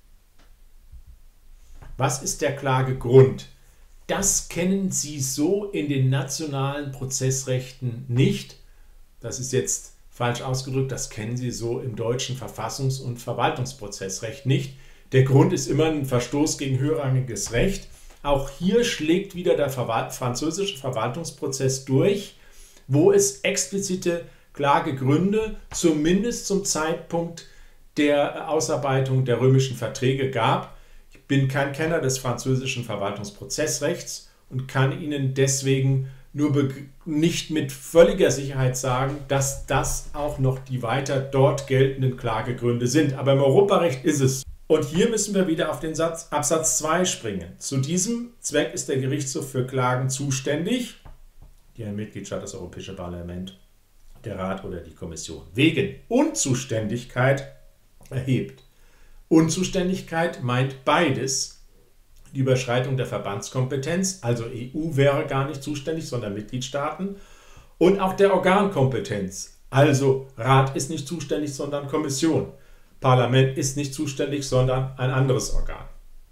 Was ist der Klagegrund? Das kennen Sie so in den nationalen Prozessrechten nicht. Das ist jetzt falsch ausgedrückt, das kennen Sie so im deutschen Verfassungs- und Verwaltungsprozessrecht nicht. Der Grund ist immer ein Verstoß gegen höherrangiges Recht. Auch hier schlägt wieder der französische Verwaltungsprozess durch, wo es explizite Klagegründe zumindest zum Zeitpunkt der Ausarbeitung der römischen Verträge gab. Ich bin kein Kenner des französischen Verwaltungsprozessrechts und kann Ihnen deswegen nur nicht mit völliger Sicherheit sagen, dass das auch noch die weiter dort geltenden Klagegründe sind. Aber im Europarecht ist es. Und hier müssen wir wieder auf den Absatz 2 springen. Zu diesem Zweck ist der Gerichtshof für Klagen zuständig, die ein Mitgliedstaat, das Europäische Parlament, der Rat oder die Kommission wegen Unzuständigkeit erhebt. Unzuständigkeit meint beides. Die Überschreitung der Verbandskompetenz, also EU wäre gar nicht zuständig, sondern Mitgliedstaaten, und auch der Organkompetenz, also Rat ist nicht zuständig, sondern Kommission. Parlament ist nicht zuständig, sondern ein anderes Organ.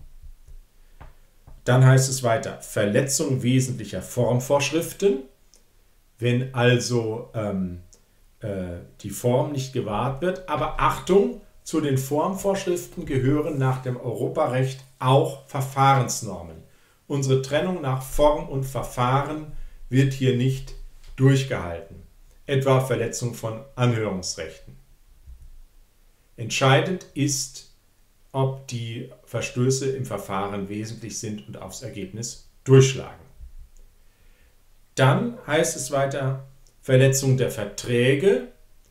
Dann heißt es weiter, Verletzung wesentlicher Formvorschriften, wenn also die Form nicht gewahrt wird. Aber Achtung, zu den Formvorschriften gehören nach dem Europarecht auch Verfahrensnormen. Unsere Trennung nach Form und Verfahren wird hier nicht durchgehalten, etwa Verletzung von Anhörungsrechten. Entscheidend ist, ob die Verstöße im Verfahren wesentlich sind und aufs Ergebnis durchschlagen. Dann heißt es weiter, Verletzung der Verträge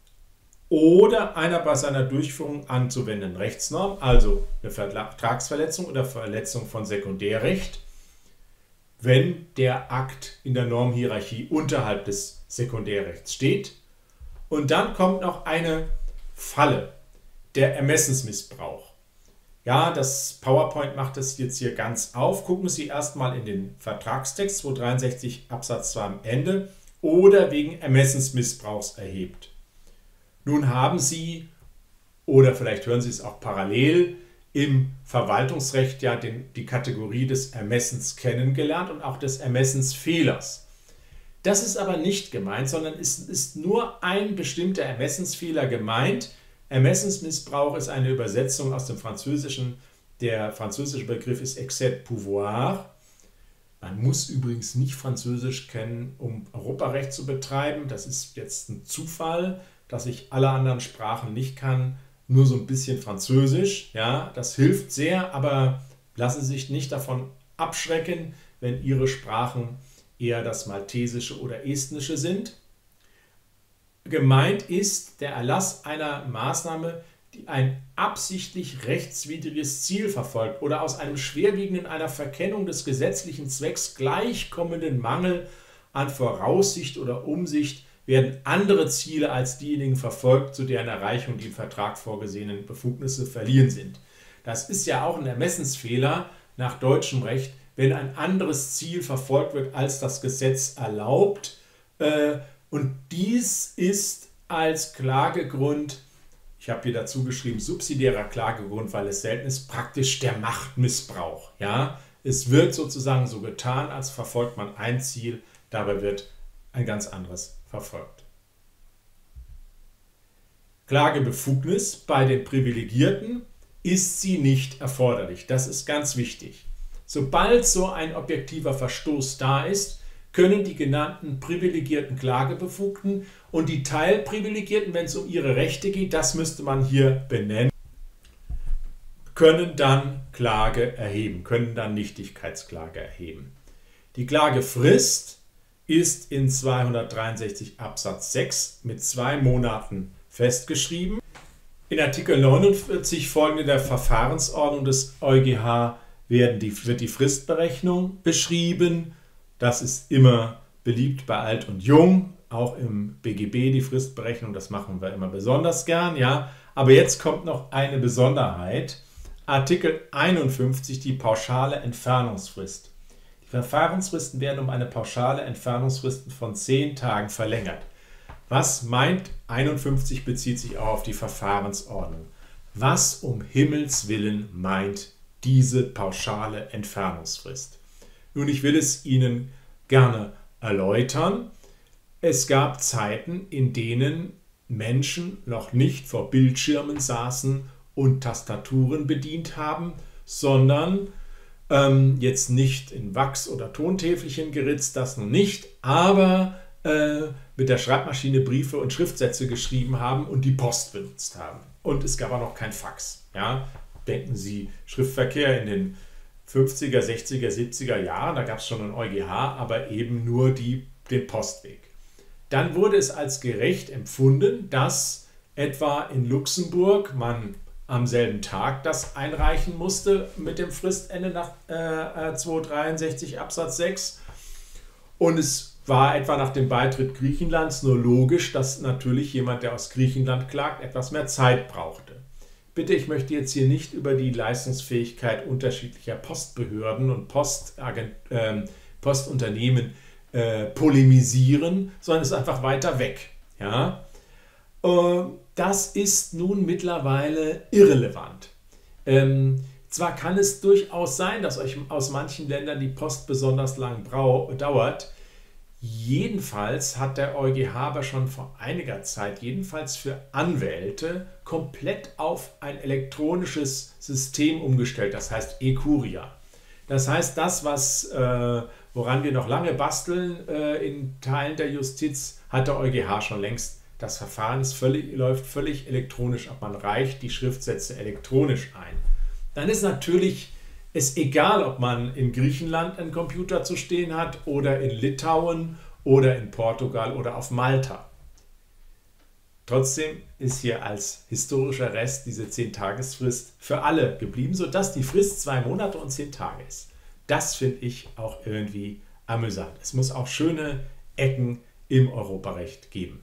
oder einer bei seiner Durchführung anzuwendenden Rechtsnorm, also eine Vertragsverletzung oder Verletzung von Sekundärrecht, wenn der Akt in der Normhierarchie unterhalb des Sekundärrechts steht. Und dann kommt noch eine Falle, der Ermessensmissbrauch. Ja, das PowerPoint macht das jetzt hier ganz auf. Gucken Sie erstmal in den Vertragstext 263 Absatz 2 am Ende oder wegen Ermessensmissbrauchs erhebt. Nun haben Sie, oder vielleicht hören Sie es auch parallel, im Verwaltungsrecht ja die Kategorie des Ermessens kennengelernt und auch des Ermessensfehlers. Das ist aber nicht gemeint, sondern ist nur ein bestimmter Ermessensfehler gemeint. Ermessensmissbrauch ist eine Übersetzung aus dem Französischen. Der französische Begriff ist excès de pouvoir. Man muss übrigens nicht Französisch kennen, um Europarecht zu betreiben. Das ist jetzt ein Zufall, dass ich alle anderen Sprachen nicht kann, nur so ein bisschen Französisch. Ja, das hilft sehr, aber lassen Sie sich nicht davon abschrecken, wenn Ihre Sprachen eher das Maltesische oder Estnische sind. Gemeint ist der Erlass einer Maßnahme, die ein absichtlich rechtswidriges Ziel verfolgt oder aus einem schwerwiegenden, einer Verkennung des gesetzlichen Zwecks gleichkommenden Mangel an Voraussicht oder Umsicht werden andere Ziele als diejenigen verfolgt, zu deren Erreichung die im Vertrag vorgesehenen Befugnisse verliehen sind. Das ist ja auch ein Ermessensfehler nach deutschem Recht, wenn ein anderes Ziel verfolgt wird, als das Gesetz erlaubt. Und dies ist als Klagegrund, ich habe hier dazu geschrieben, subsidiärer Klagegrund, weil es selten ist, praktisch der Machtmissbrauch. Ja? Es wird sozusagen so getan, als verfolgt man ein Ziel, dabei wird ein ganz anderes verfolgt. Klagebefugnis bei den Privilegierten ist sie nicht erforderlich. Das ist ganz wichtig. Sobald so ein objektiver Verstoß da ist, können die genannten privilegierten Klagebefugten und die Teilprivilegierten, wenn es um ihre Rechte geht, das müsste man hier benennen, können dann Klage erheben, können dann Nichtigkeitsklage erheben. Die Klagefrist ist in 263 Absatz 6 mit 2 Monaten festgeschrieben. In Artikel 49 folgende der Verfahrensordnung des EuGH wird die Fristberechnung beschrieben. Das ist immer beliebt bei Alt und Jung, auch im BGB die Fristberechnung, das machen wir immer besonders gern. Ja. Aber jetzt kommt noch eine Besonderheit. Artikel 51, die pauschale Entfernungsfrist. Die Verfahrensfristen werden um eine pauschale Entfernungsfrist von 10 Tagen verlängert. Was meint 51 bezieht sich auch auf die Verfahrensordnung? Was um Himmels Willen meint diese pauschale Entfernungsfrist? Nun, ich will es Ihnen gerne erläutern. Es gab Zeiten, in denen Menschen noch nicht vor Bildschirmen saßen und Tastaturen bedient haben, sondern jetzt nicht in Wachs- oder Tontäfelchen geritzt, das nun nicht, aber mit der Schreibmaschine Briefe und Schriftsätze geschrieben haben und die Post benutzt haben. Und es gab auch noch kein Fax. Ja? Denken Sie, Schriftverkehr in den 50er, 60er, 70er Jahren, da gab es schon einen EuGH, aber eben nur den Postweg. Dann wurde es als gerecht empfunden, dass etwa in Luxemburg man am selben Tag das einreichen musste mit dem Fristende nach 263 Absatz 6. Und es war etwa nach dem Beitritt Griechenlands nur logisch, dass natürlich jemand, der aus Griechenland klagt, etwas mehr Zeit brauchte. Bitte, ich möchte jetzt hier nicht über die Leistungsfähigkeit unterschiedlicher Postbehörden und Postunternehmen polemisieren, sondern es ist einfach weiter weg. Ja? Das ist nun mittlerweile irrelevant. Zwar kann es durchaus sein, dass euch aus manchen Ländern die Post besonders lang dauert. Jedenfalls hat der EuGH aber schon vor einiger Zeit, jedenfalls für Anwälte, komplett auf ein elektronisches System umgestellt, das heißt eCuria. Das heißt, das, woran wir noch lange basteln in Teilen der Justiz, hat der EuGH schon längst. Das Verfahren läuft völlig elektronisch ab. Man reicht die Schriftsätze elektronisch ein. Dann ist natürlich es egal, ob man in Griechenland einen Computer zu stehen hat oder in Litauen oder in Portugal oder auf Malta. Trotzdem ist hier als historischer Rest diese 10-Tagesfrist für alle geblieben, sodass die Frist 2 Monate und 10 Tage ist. Das finde ich auch irgendwie amüsant. Es muss auch schöne Ecken im Europarecht geben.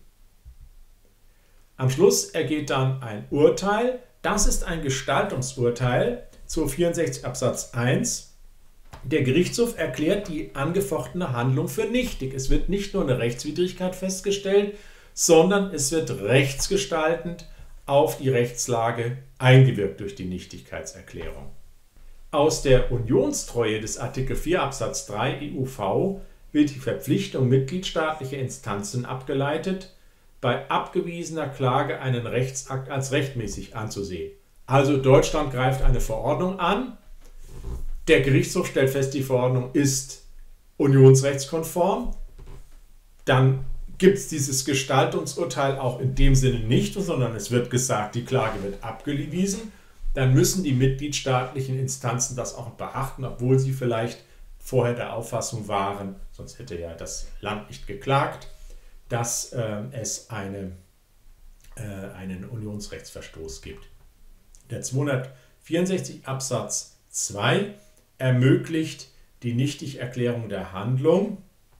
Am Schluss ergeht dann ein Urteil. Das ist ein Gestaltungsurteil zu 64 Absatz 1. Der Gerichtshof erklärt die angefochtene Handlung für nichtig. Es wird nicht nur eine Rechtswidrigkeit festgestellt, sondern es wird rechtsgestaltend auf die Rechtslage eingewirkt durch die Nichtigkeitserklärung. Aus der Unionstreue des Artikel 4 Absatz 3 EUV wird die Verpflichtung mitgliedstaatlicher Instanzen abgeleitet, bei abgewiesener Klage einen Rechtsakt als rechtmäßig anzusehen. Also Deutschland greift eine Verordnung an, der Gerichtshof stellt fest, die Verordnung ist unionsrechtskonform, dann gibt es dieses Gestaltungsurteil auch in dem Sinne nicht, sondern es wird gesagt, die Klage wird abgewiesen, dann müssen die mitgliedstaatlichen Instanzen das auch beachten, obwohl sie vielleicht vorher der Auffassung waren, sonst hätte ja das Land nicht geklagt, dass es einen Unionsrechtsverstoß gibt. Der 264 Absatz 2 ermöglicht die Nichtigerklärung der Handlung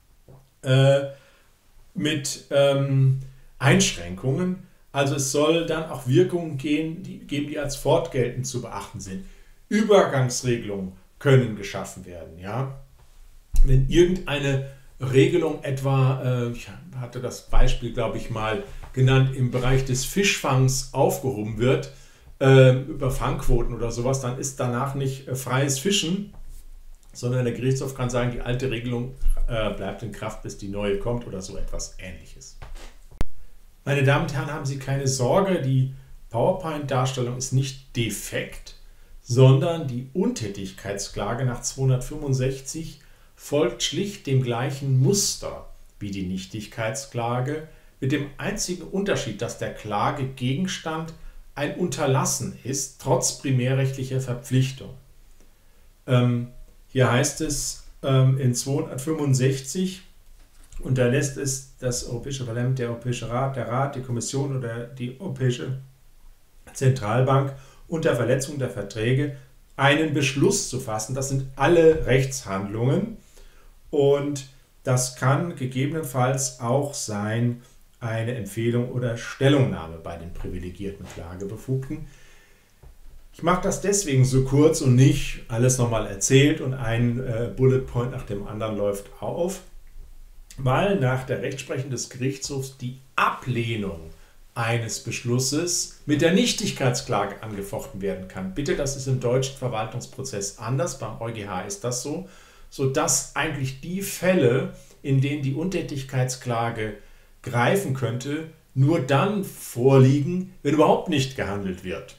mit Einschränkungen. Also es soll dann auch Wirkungen geben, die als fortgeltend zu beachten sind. Übergangsregelungen können geschaffen werden. Ja? Wenn irgendeine Regelung etwa, ich hatte das Beispiel, glaube ich, mal genannt, im Bereich des Fischfangs aufgehoben wird, über Fangquoten oder sowas, dann ist danach nicht freies Fischen, sondern der Gerichtshof kann sagen, die alte Regelung bleibt in Kraft, bis die neue kommt oder so etwas Ähnliches. Meine Damen und Herren, haben Sie keine Sorge, die PowerPoint-Darstellung ist nicht defekt, sondern die Untätigkeitsklage nach 265 folgt schlicht dem gleichen Muster wie die Nichtigkeitsklage, mit dem einzigen Unterschied, dass der Klagegegenstand ein Unterlassen ist, trotz primärrechtlicher Verpflichtung. Hier heißt es in 265 unterlässt es das Europäische Parlament, der Europäische Rat, der Rat, die Kommission oder die Europäische Zentralbank unter Verletzung der Verträge einen Beschluss zu fassen. Das sind alle Rechtshandlungen und das kann gegebenenfalls auch sein eine Empfehlung oder Stellungnahme bei den privilegierten Klagebefugten. Ich mache das deswegen so kurz und nicht alles nochmal erzählt und ein Bullet Point nach dem anderen läuft auf, weil nach der Rechtsprechung des Gerichtshofs die Ablehnung eines Beschlusses mit der Nichtigkeitsklage angefochten werden kann. Bitte, das ist im deutschen Verwaltungsprozess anders, beim EuGH ist das so, sodass eigentlich die Fälle, in denen die Untätigkeitsklage greifen könnte, nur dann vorliegen, wenn überhaupt nicht gehandelt wird.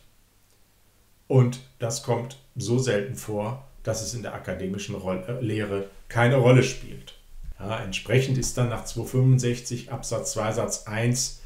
Und das kommt so selten vor, dass es in der akademischen Lehre keine Rolle spielt. Ja, entsprechend ist dann nach 265 Absatz 2 Satz 1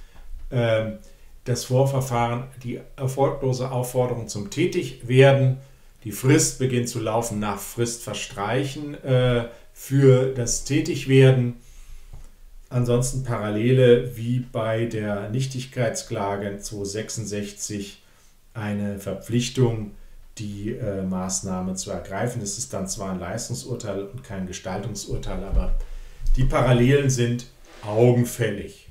das Vorverfahren die erfolglose Aufforderung zum Tätigwerden. Die Frist beginnt zu laufen nach Fristverstreichen für das Tätigwerden. Ansonsten Parallele wie bei der Nichtigkeitsklage 266 eine Verpflichtung, die Maßnahme zu ergreifen. Es ist dann zwar ein Leistungsurteil und kein Gestaltungsurteil, aber die Parallelen sind augenfällig.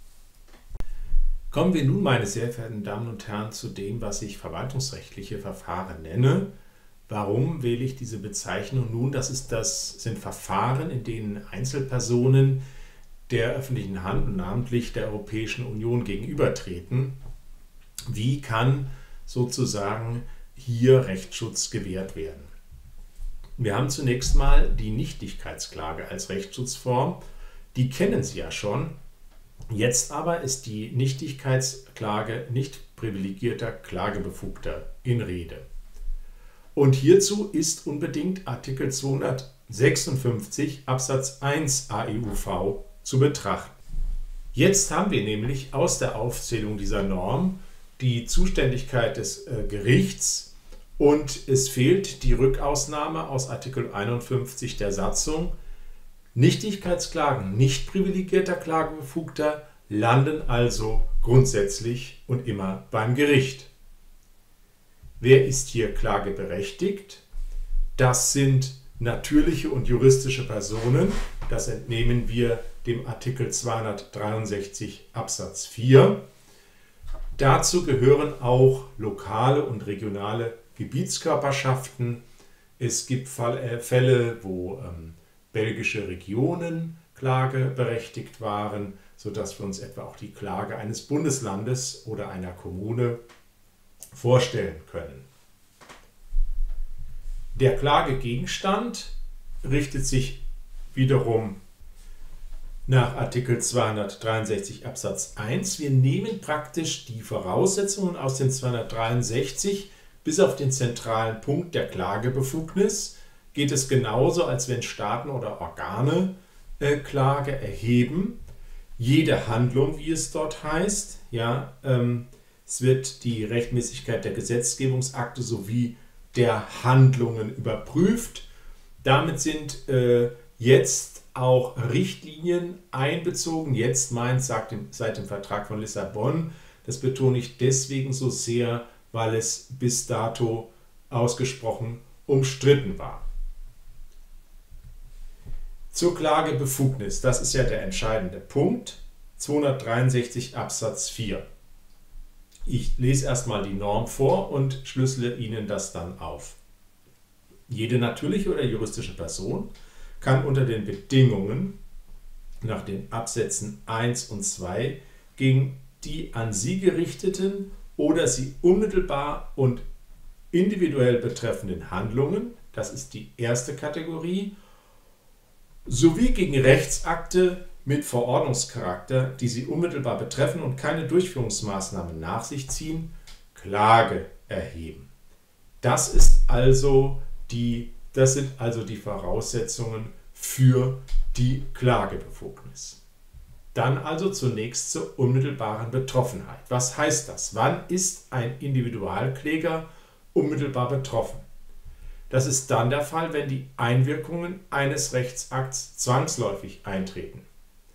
Kommen wir nun, meine sehr verehrten Damen und Herren, zu dem, was ich verwaltungsrechtliche Verfahren nenne. Warum wähle ich diese Bezeichnung? Nun, das sind Verfahren, in denen Einzelpersonen der öffentlichen Hand und namentlich der Europäischen Union gegenübertreten. Wie kann sozusagen hier Rechtsschutz gewährt werden? Wir haben zunächst mal die Nichtigkeitsklage als Rechtsschutzform. Die kennen Sie ja schon. Jetzt aber ist die Nichtigkeitsklage nicht privilegierter Klagebefugter in Rede. Und hierzu ist unbedingt Artikel 256 Absatz 1 AEUV zu betrachten. Jetzt haben wir nämlich aus der Aufzählung dieser Norm die Zuständigkeit des Gerichts und es fehlt die Rückausnahme aus Artikel 51 der Satzung. Nichtigkeitsklagen nicht privilegierter Klagebefugter landen also grundsätzlich und immer beim Gericht. Wer ist hier klageberechtigt? Das sind natürliche und juristische Personen. Das entnehmen wir dem Artikel 263 Absatz 4. Dazu gehören auch lokale und regionale Gebietskörperschaften. Es gibt Fälle, wo belgische Regionen klageberechtigt waren, sodass wir uns etwa auch die Klage eines Bundeslandes oder einer Kommune vorstellen können. Der Klagegegenstand richtet sich wiederum nach Artikel 263 Absatz 1. Wir nehmen praktisch die Voraussetzungen aus den 263 bis auf den zentralen Punkt der Klagebefugnis. Geht es genauso, als wenn Staaten oder Organe Klage erheben. Jede Handlung, wie es dort heißt, ja, es wird die Rechtmäßigkeit der Gesetzgebungsakte sowie der Handlungen überprüft. Damit sind jetzt auch Richtlinien einbezogen. Jetzt meint, seit dem Vertrag von Lissabon. Das betone ich deswegen so sehr, weil es bis dato ausgesprochen umstritten war. Zur Klagebefugnis, das ist ja der entscheidende Punkt, 263 Absatz 4. Ich lese erstmal die Norm vor und schlüssele Ihnen das dann auf. Jede natürliche oder juristische Person kann unter den Bedingungen nach den Absätzen 1 und 2 gegen die an sie gerichteten oder sie unmittelbar und individuell betreffenden Handlungen, das ist die erste Kategorie, sowie gegen Rechtsakte mit Verordnungscharakter, die sie unmittelbar betreffen und keine Durchführungsmaßnahmen nach sich ziehen, Klage erheben. Das sind also die Voraussetzungen für die Klagebefugnis. Dann also zunächst zur unmittelbaren Betroffenheit. Was heißt das? Wann ist ein Individualkläger unmittelbar betroffen? Das ist dann der Fall, wenn die Einwirkungen eines Rechtsakts zwangsläufig eintreten.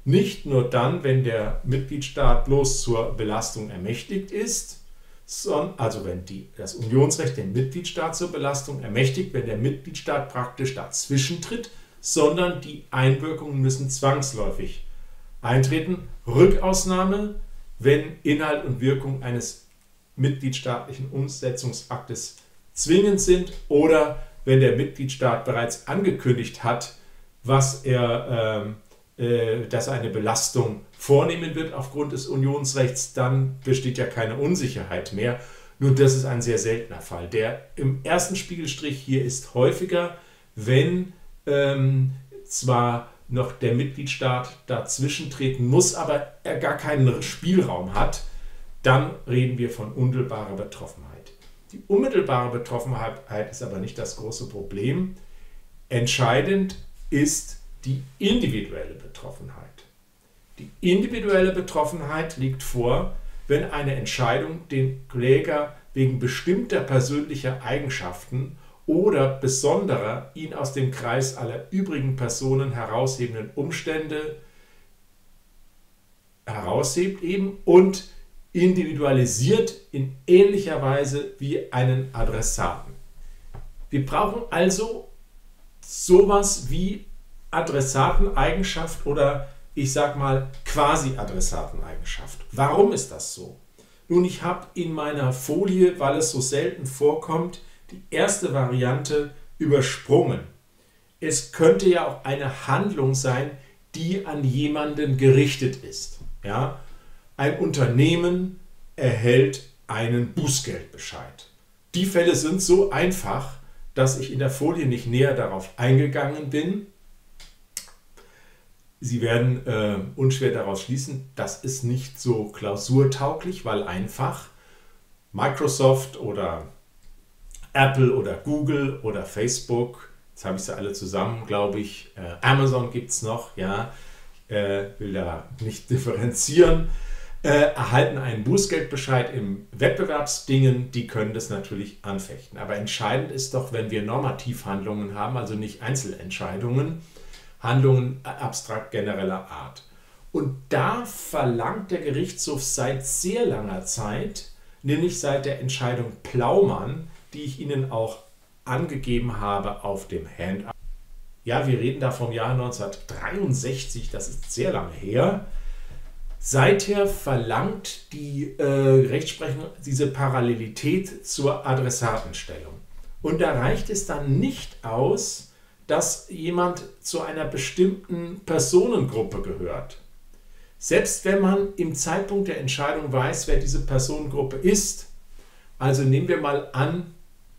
Nicht nur dann, wenn der Mitgliedstaat bloß zur Belastung ermächtigt ist, also wenn das Unionsrecht den Mitgliedstaat zur Belastung ermächtigt, wenn der Mitgliedstaat praktisch dazwischen tritt, sondern die Einwirkungen müssen zwangsläufig eintreten. Rückausnahme, wenn Inhalt und Wirkung eines mitgliedstaatlichen Umsetzungsaktes zwingend sind oder wenn der Mitgliedstaat bereits angekündigt hat, dass er eine Belastung vornehmen wird aufgrund des Unionsrechts, dann besteht ja keine Unsicherheit mehr. Nur das ist ein sehr seltener Fall. Der im ersten Spiegelstrich hier ist häufiger, wenn zwar noch der Mitgliedstaat dazwischen treten muss, aber er gar keinen Spielraum hat, dann reden wir von unmittelbarer Betroffenheit. Die unmittelbare Betroffenheit ist aber nicht das große Problem. Entscheidend ist die individuelle Betroffenheit. Die individuelle Betroffenheit liegt vor, wenn eine Entscheidung den Kläger wegen bestimmter persönlicher Eigenschaften oder besonderer ihn aus dem Kreis aller übrigen Personen heraushebenden Umstände heraushebt eben und individualisiert in ähnlicher Weise wie einen Adressaten. Wir brauchen also sowas wie Adressateneigenschaft oder ich sag mal Quasi-Adressateneigenschaft. Warum ist das so? Nun, ich habe in meiner Folie, weil es so selten vorkommt, die erste Variante übersprungen. Es könnte ja auch eine Handlung sein, die an jemanden gerichtet ist. Ja? Ein Unternehmen erhält einen Bußgeldbescheid. Die Fälle sind so einfach, dass ich in der Folie nicht näher darauf eingegangen bin. Sie werden unschwer daraus schließen, das ist nicht so klausurtauglich, weil einfach Microsoft oder Apple oder Google oder Facebook, jetzt habe ich sie alle zusammen, glaube ich, Amazon gibt es noch, ja, will da nicht differenzieren, erhalten einen Bußgeldbescheid im Wettbewerbsdingen, die können das natürlich anfechten. Aber entscheidend ist doch, wenn wir Normativhandlungen haben, also nicht Einzelentscheidungen, Handlungen abstrakt genereller Art. Und da verlangt der Gerichtshof seit sehr langer Zeit, nämlich seit der Entscheidung Plaumann, die ich Ihnen auch angegeben habe auf dem Handout. Ja, wir reden da vom Jahr 1963, das ist sehr lange her. Seither verlangt die Rechtsprechung diese Parallelität zur Adressatenstellung. Und da reicht es dann nicht aus, dass jemand zu einer bestimmten Personengruppe gehört. Selbst wenn man im Zeitpunkt der Entscheidung weiß, wer diese Personengruppe ist, also nehmen wir mal an,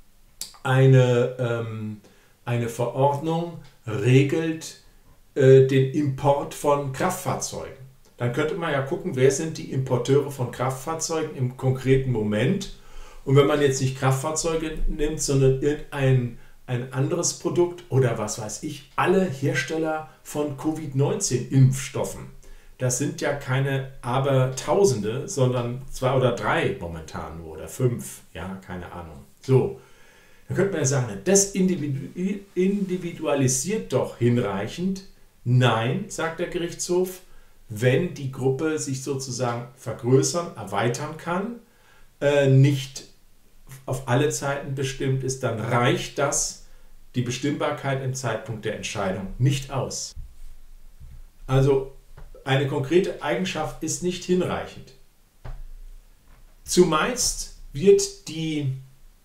eine Verordnung regelt den Import von Kraftfahrzeugen. Dann könnte man ja gucken, wer sind die Importeure von Kraftfahrzeugen im konkreten Moment. Und wenn man jetzt nicht Kraftfahrzeuge nimmt, sondern irgendein anderes Produkt oder was weiß ich, alle Hersteller von Covid-19-Impfstoffen. Das sind ja keine Abertausende, sondern 2 oder 3 momentan nur oder 5, ja, keine Ahnung. So, dann könnte man ja sagen, das individualisiert doch hinreichend. Nein, sagt der Gerichtshof, wenn die Gruppe sich sozusagen vergrößern, erweitern kann, nicht auf alle Zeiten bestimmt ist, dann reicht das, die Bestimmbarkeit im Zeitpunkt der Entscheidung, nicht aus. Also eine konkrete Eigenschaft ist nicht hinreichend. Zumeist wird die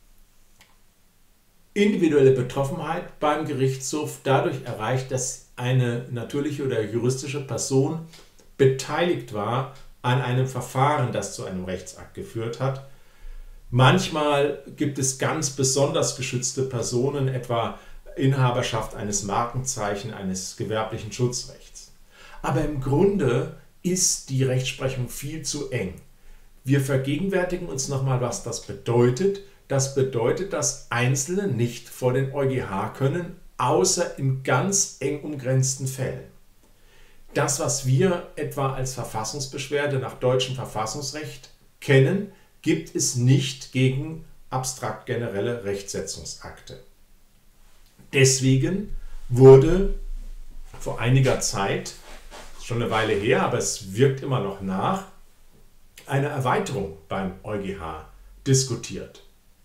individuelle Betroffenheit beim Gerichtshof dadurch erreicht, dass eine natürliche oder juristische Person beteiligt war an einem Verfahren, das zu einem Rechtsakt geführt hat. Manchmal gibt es ganz besonders geschützte Personen, etwa Inhaberschaft eines Markenzeichens, eines gewerblichen Schutzrechts. Aber im Grunde ist die Rechtsprechung viel zu eng. Wir vergegenwärtigen uns nochmal, was das bedeutet. Das bedeutet, dass Einzelne nicht vor den EuGH können, außer in ganz eng umgrenzten Fällen. Das, was wir etwa als Verfassungsbeschwerde nach deutschem Verfassungsrecht kennen, gibt es nicht gegen abstrakt generelle Rechtsetzungsakte. Deswegen wurde vor einiger Zeit, schon eine Weile her, aber es wirkt immer noch nach, eine Erweiterung beim EuGH diskutiert.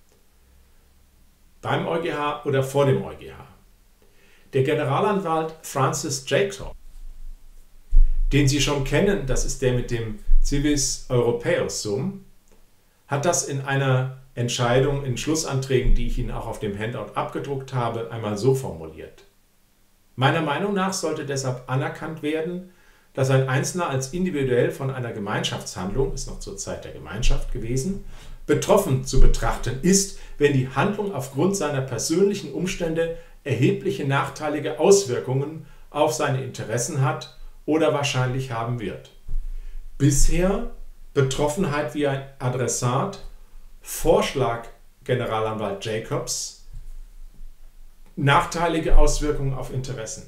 Beim EuGH oder vor dem EuGH. Der Generalanwalt Francis Jacob, den Sie schon kennen, das ist der mit dem Civis Europaeus Sum, hat das in einer Entscheidung in Schlussanträgen, die ich Ihnen auch auf dem Handout abgedruckt habe, einmal so formuliert. Meiner Meinung nach sollte deshalb anerkannt werden, dass ein Einzelner als individuell von einer Gemeinschaftshandlung, ist noch zur Zeit der Gemeinschaft gewesen, betroffen zu betrachten ist, wenn die Handlung aufgrund seiner persönlichen Umstände erhebliche nachteilige Auswirkungen auf seine Interessen hat oder wahrscheinlich haben wird. Bisher Betroffenheit wie ein Adressat, Vorschlag Generalanwalt Jacobs, nachteilige Auswirkungen auf Interessen.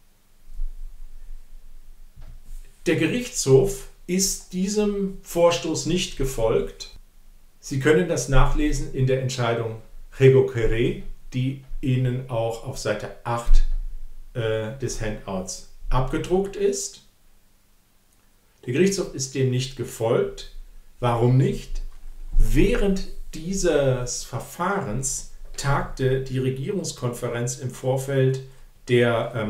Der Gerichtshof ist diesem Vorstoß nicht gefolgt. Sie können das nachlesen in der Entscheidung Rego-Queré, die Ihnen auch auf Seite 8 des Handouts abgedruckt ist. Der Gerichtshof ist dem nicht gefolgt. Warum nicht? Während dieses Verfahrens tagte die Regierungskonferenz im Vorfeld der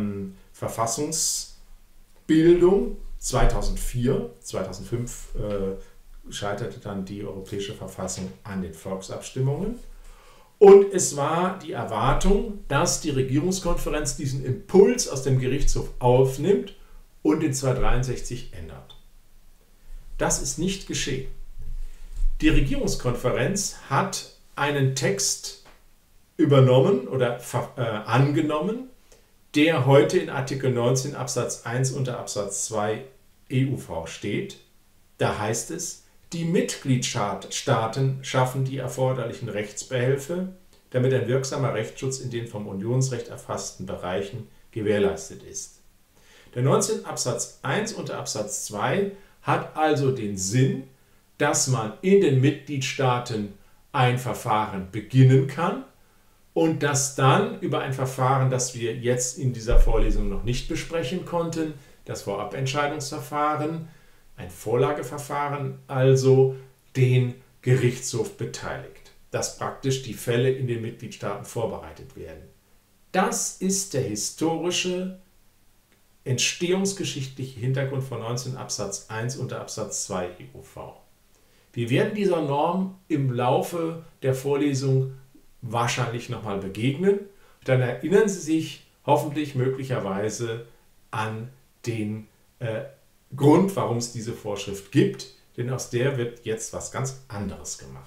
Verfassungsbildung 2004. 2005 scheiterte dann die Europäische Verfassung an den Volksabstimmungen. Und es war die Erwartung, dass die Regierungskonferenz diesen Impuls aus dem Gerichtshof aufnimmt und den 263 ändert. Das ist nicht geschehen. Die Regierungskonferenz hat einen Text übernommen oder angenommen, der heute in Artikel 19 Absatz 1 unter Absatz 2 EUV steht. Da heißt es, die Mitgliedstaaten schaffen die erforderlichen Rechtsbehelfe, damit ein wirksamer Rechtsschutz in den vom Unionsrecht erfassten Bereichen gewährleistet ist. Der 19 Absatz 1 unter Absatz 2 hat also den Sinn, dass man in den Mitgliedstaaten ein Verfahren beginnen kann und dass dann über ein Verfahren, das wir jetzt in dieser Vorlesung noch nicht besprechen konnten, das Vorabentscheidungsverfahren, ein Vorlageverfahren, also den Gerichtshof beteiligt, dass praktisch die Fälle in den Mitgliedstaaten vorbereitet werden. Das ist der historische, entstehungsgeschichtliche Hintergrund von 19 Absatz 1 unter Absatz 2 EUV. Wir werden dieser Norm im Laufe der Vorlesung wahrscheinlich nochmal begegnen. Dann erinnern Sie sich hoffentlich möglicherweise an den Grund, warum es diese Vorschrift gibt, denn aus der wird jetzt was ganz anderes gemacht.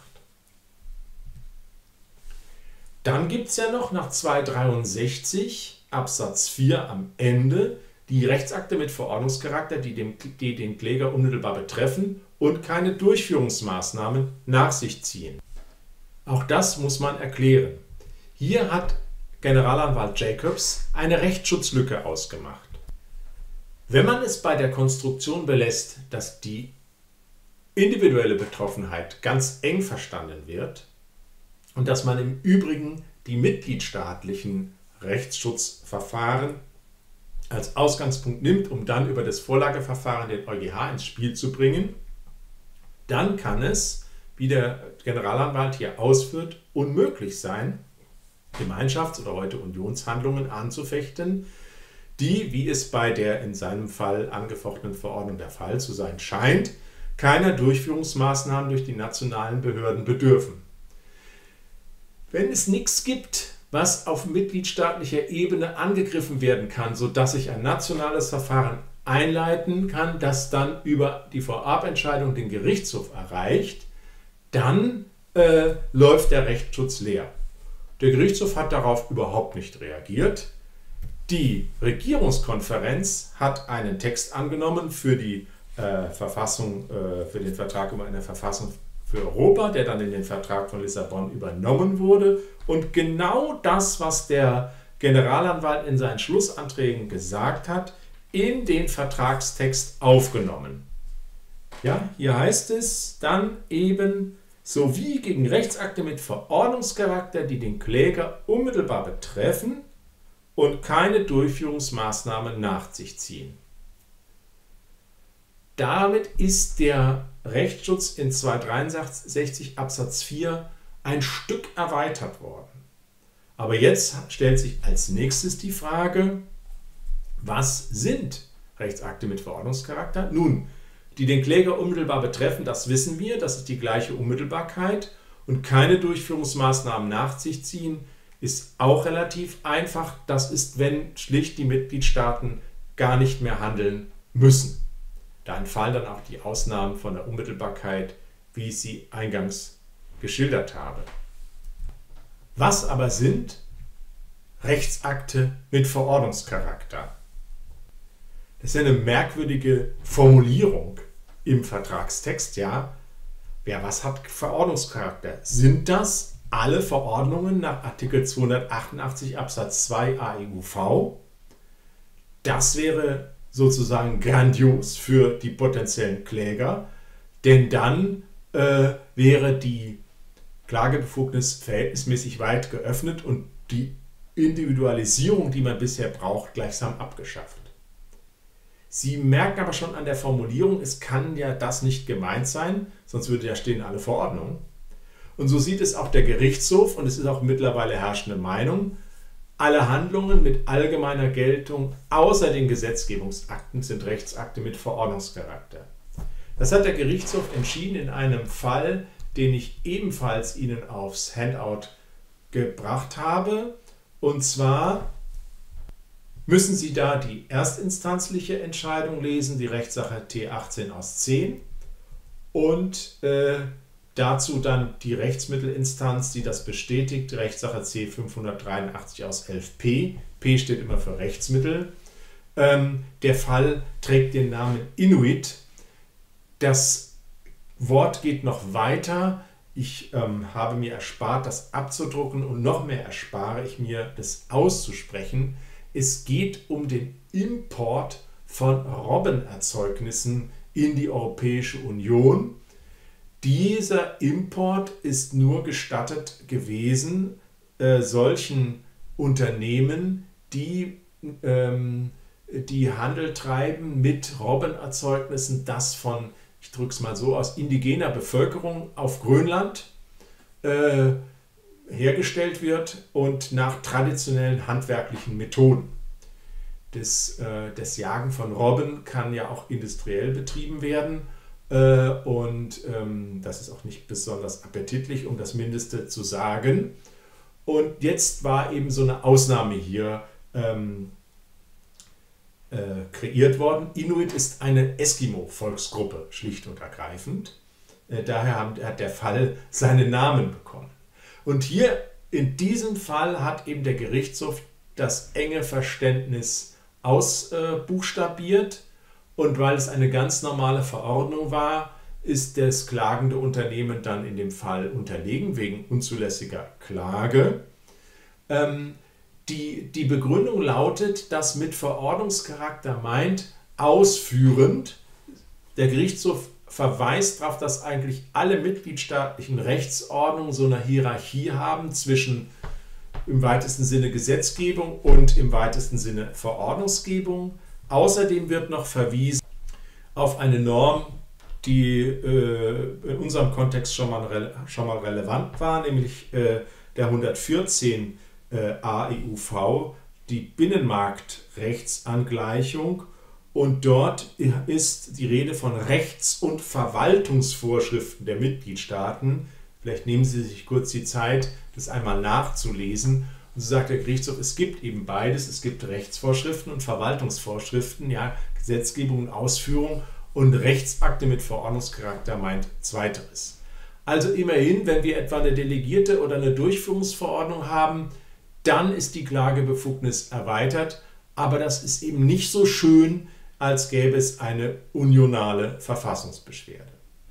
Dann gibt es ja noch nach 263 Absatz 4 am Ende die Rechtsakte mit Verordnungscharakter, die den Kläger unmittelbar betreffen und keine Durchführungsmaßnahmen nach sich ziehen. Auch das muss man erklären. Hier hat Generalanwalt Jacobs eine Rechtsschutzlücke ausgemacht. Wenn man es bei der Konstruktion belässt, dass die individuelle Betroffenheit ganz eng verstanden wird und dass man im Übrigen die mitgliedstaatlichen Rechtsschutzverfahren als Ausgangspunkt nimmt, um dann über das Vorlageverfahren den EuGH ins Spiel zu bringen, dann kann es, wie der Generalanwalt hier ausführt, unmöglich sein, Gemeinschafts- oder heute Unionshandlungen anzufechten, die, wie es bei der in seinem Fall angefochtenen Verordnung der Fall zu sein scheint, keiner Durchführungsmaßnahmen durch die nationalen Behörden bedürfen. Wenn es nichts gibt, was auf mitgliedstaatlicher Ebene angegriffen werden kann, sodass sich ein nationales Verfahren einleiten kann, das dann über die Vorabentscheidung den Gerichtshof erreicht, dann läuft der Rechtsschutz leer. Der Gerichtshof hat darauf überhaupt nicht reagiert. Die Regierungskonferenz hat einen Text angenommen für die Verfassung, für den Vertrag über eine Verfassung für Europa, der dann in den Vertrag von Lissabon übernommen wurde. Und genau das, was der Generalanwalt in seinen Schlussanträgen gesagt hat, in den Vertragstext aufgenommen. Ja, hier heißt es dann eben, sowie gegen Rechtsakte mit Verordnungscharakter, die den Kläger unmittelbar betreffen und keine Durchführungsmaßnahmen nach sich ziehen. Damit ist der Rechtsschutz in 263 Absatz 4 ein Stück erweitert worden. Aber jetzt stellt sich als nächstes die Frage, was sind Rechtsakte mit Verordnungscharakter? Nun, die den Kläger unmittelbar betreffen, das wissen wir, das ist die gleiche Unmittelbarkeit und keine Durchführungsmaßnahmen nach sich ziehen, ist auch relativ einfach. Das ist, wenn schlicht die Mitgliedstaaten gar nicht mehr handeln müssen. Da entfallen dann auch die Ausnahmen von der Unmittelbarkeit, wie ich sie eingangs geschildert habe. Was aber sind Rechtsakte mit Verordnungscharakter? Das ist eine merkwürdige Formulierung im Vertragstext, ja. Wer was hat Verordnungscharakter? Sind das alle Verordnungen nach Artikel 288 Absatz 2 AEUV? Das wäre sozusagen grandios für die potenziellen Kläger, denn dann wäre die Klagebefugnis verhältnismäßig weit geöffnet und die Individualisierung, die man bisher braucht, gleichsam abgeschafft. Sie merken aber schon an der Formulierung, es kann ja das nicht gemeint sein, sonst würde ja stehen alle Verordnungen. Und so sieht es auch der Gerichtshof und es ist auch mittlerweile herrschende Meinung, alle Handlungen mit allgemeiner Geltung außer den Gesetzgebungsakten sind Rechtsakte mit Verordnungscharakter. Das hat der Gerichtshof entschieden in einem Fall, den ich ebenfalls Ihnen aufs Handout gebracht habe. Und zwar müssen Sie da die erstinstanzliche Entscheidung lesen, die Rechtssache T18 aus 10 und dazu dann die Rechtsmittelinstanz, die das bestätigt, Rechtssache C583 aus 11p. P steht immer für Rechtsmittel. Der Fall trägt den Namen Inuit. Das Wort geht noch weiter. Ich habe mir erspart, das abzudrucken und noch mehr erspare ich mir, das auszusprechen. Es geht um den Import von Robbenerzeugnissen in die Europäische Union. Dieser Import ist nur gestattet gewesen solchen Unternehmen, die Handel treiben mit Robbenerzeugnissen, das von, ich drücke es mal so aus, indigener Bevölkerung auf Grönland hergestellt wird und nach traditionellen handwerklichen Methoden. Das Jagen von Robben kann ja auch industriell betrieben werden. Und das ist auch nicht besonders appetitlich, um das Mindeste zu sagen. Und jetzt war eben so eine Ausnahme hier kreiert worden. Inuit ist eine Eskimo-Volksgruppe, schlicht und ergreifend. Daher hat der Fall seinen Namen bekommen. Und hier in diesem Fall hat eben der Gerichtshof das enge Verständnis ausbuchstabiert. Und weil es eine ganz normale Verordnung war, ist das klagende Unternehmen dann in dem Fall unterlegen wegen unzulässiger Klage. Die Begründung lautet, dass mit Verordnungscharakter meint ausführend. Der Gerichtshof verweist darauf, dass eigentlich alle mitgliedstaatlichen Rechtsordnungen so eine Hierarchie haben zwischen im weitesten Sinne Gesetzgebung und im weitesten Sinne Verordnungsgebung. Außerdem wird noch verwiesen auf eine Norm, die in unserem Kontext schon mal relevant war, nämlich der 114 AEUV, die Binnenmarktrechtsangleichung. Und dort ist die Rede von Rechts- und Verwaltungsvorschriften der Mitgliedstaaten. Vielleicht nehmen Sie sich kurz die Zeit, das einmal nachzulesen. Und so sagt der Gerichtshof, es gibt eben beides. Es gibt Rechtsvorschriften und Verwaltungsvorschriften, ja, Gesetzgebung und Ausführung, und Rechtsakte mit Verordnungscharakter meint Zweiteres. Also immerhin, wenn wir etwa eine delegierte oder eine Durchführungsverordnung haben, dann ist die Klagebefugnis erweitert, aber das ist eben nicht so schön, als gäbe es eine unionale Verfassungsbeschwerde.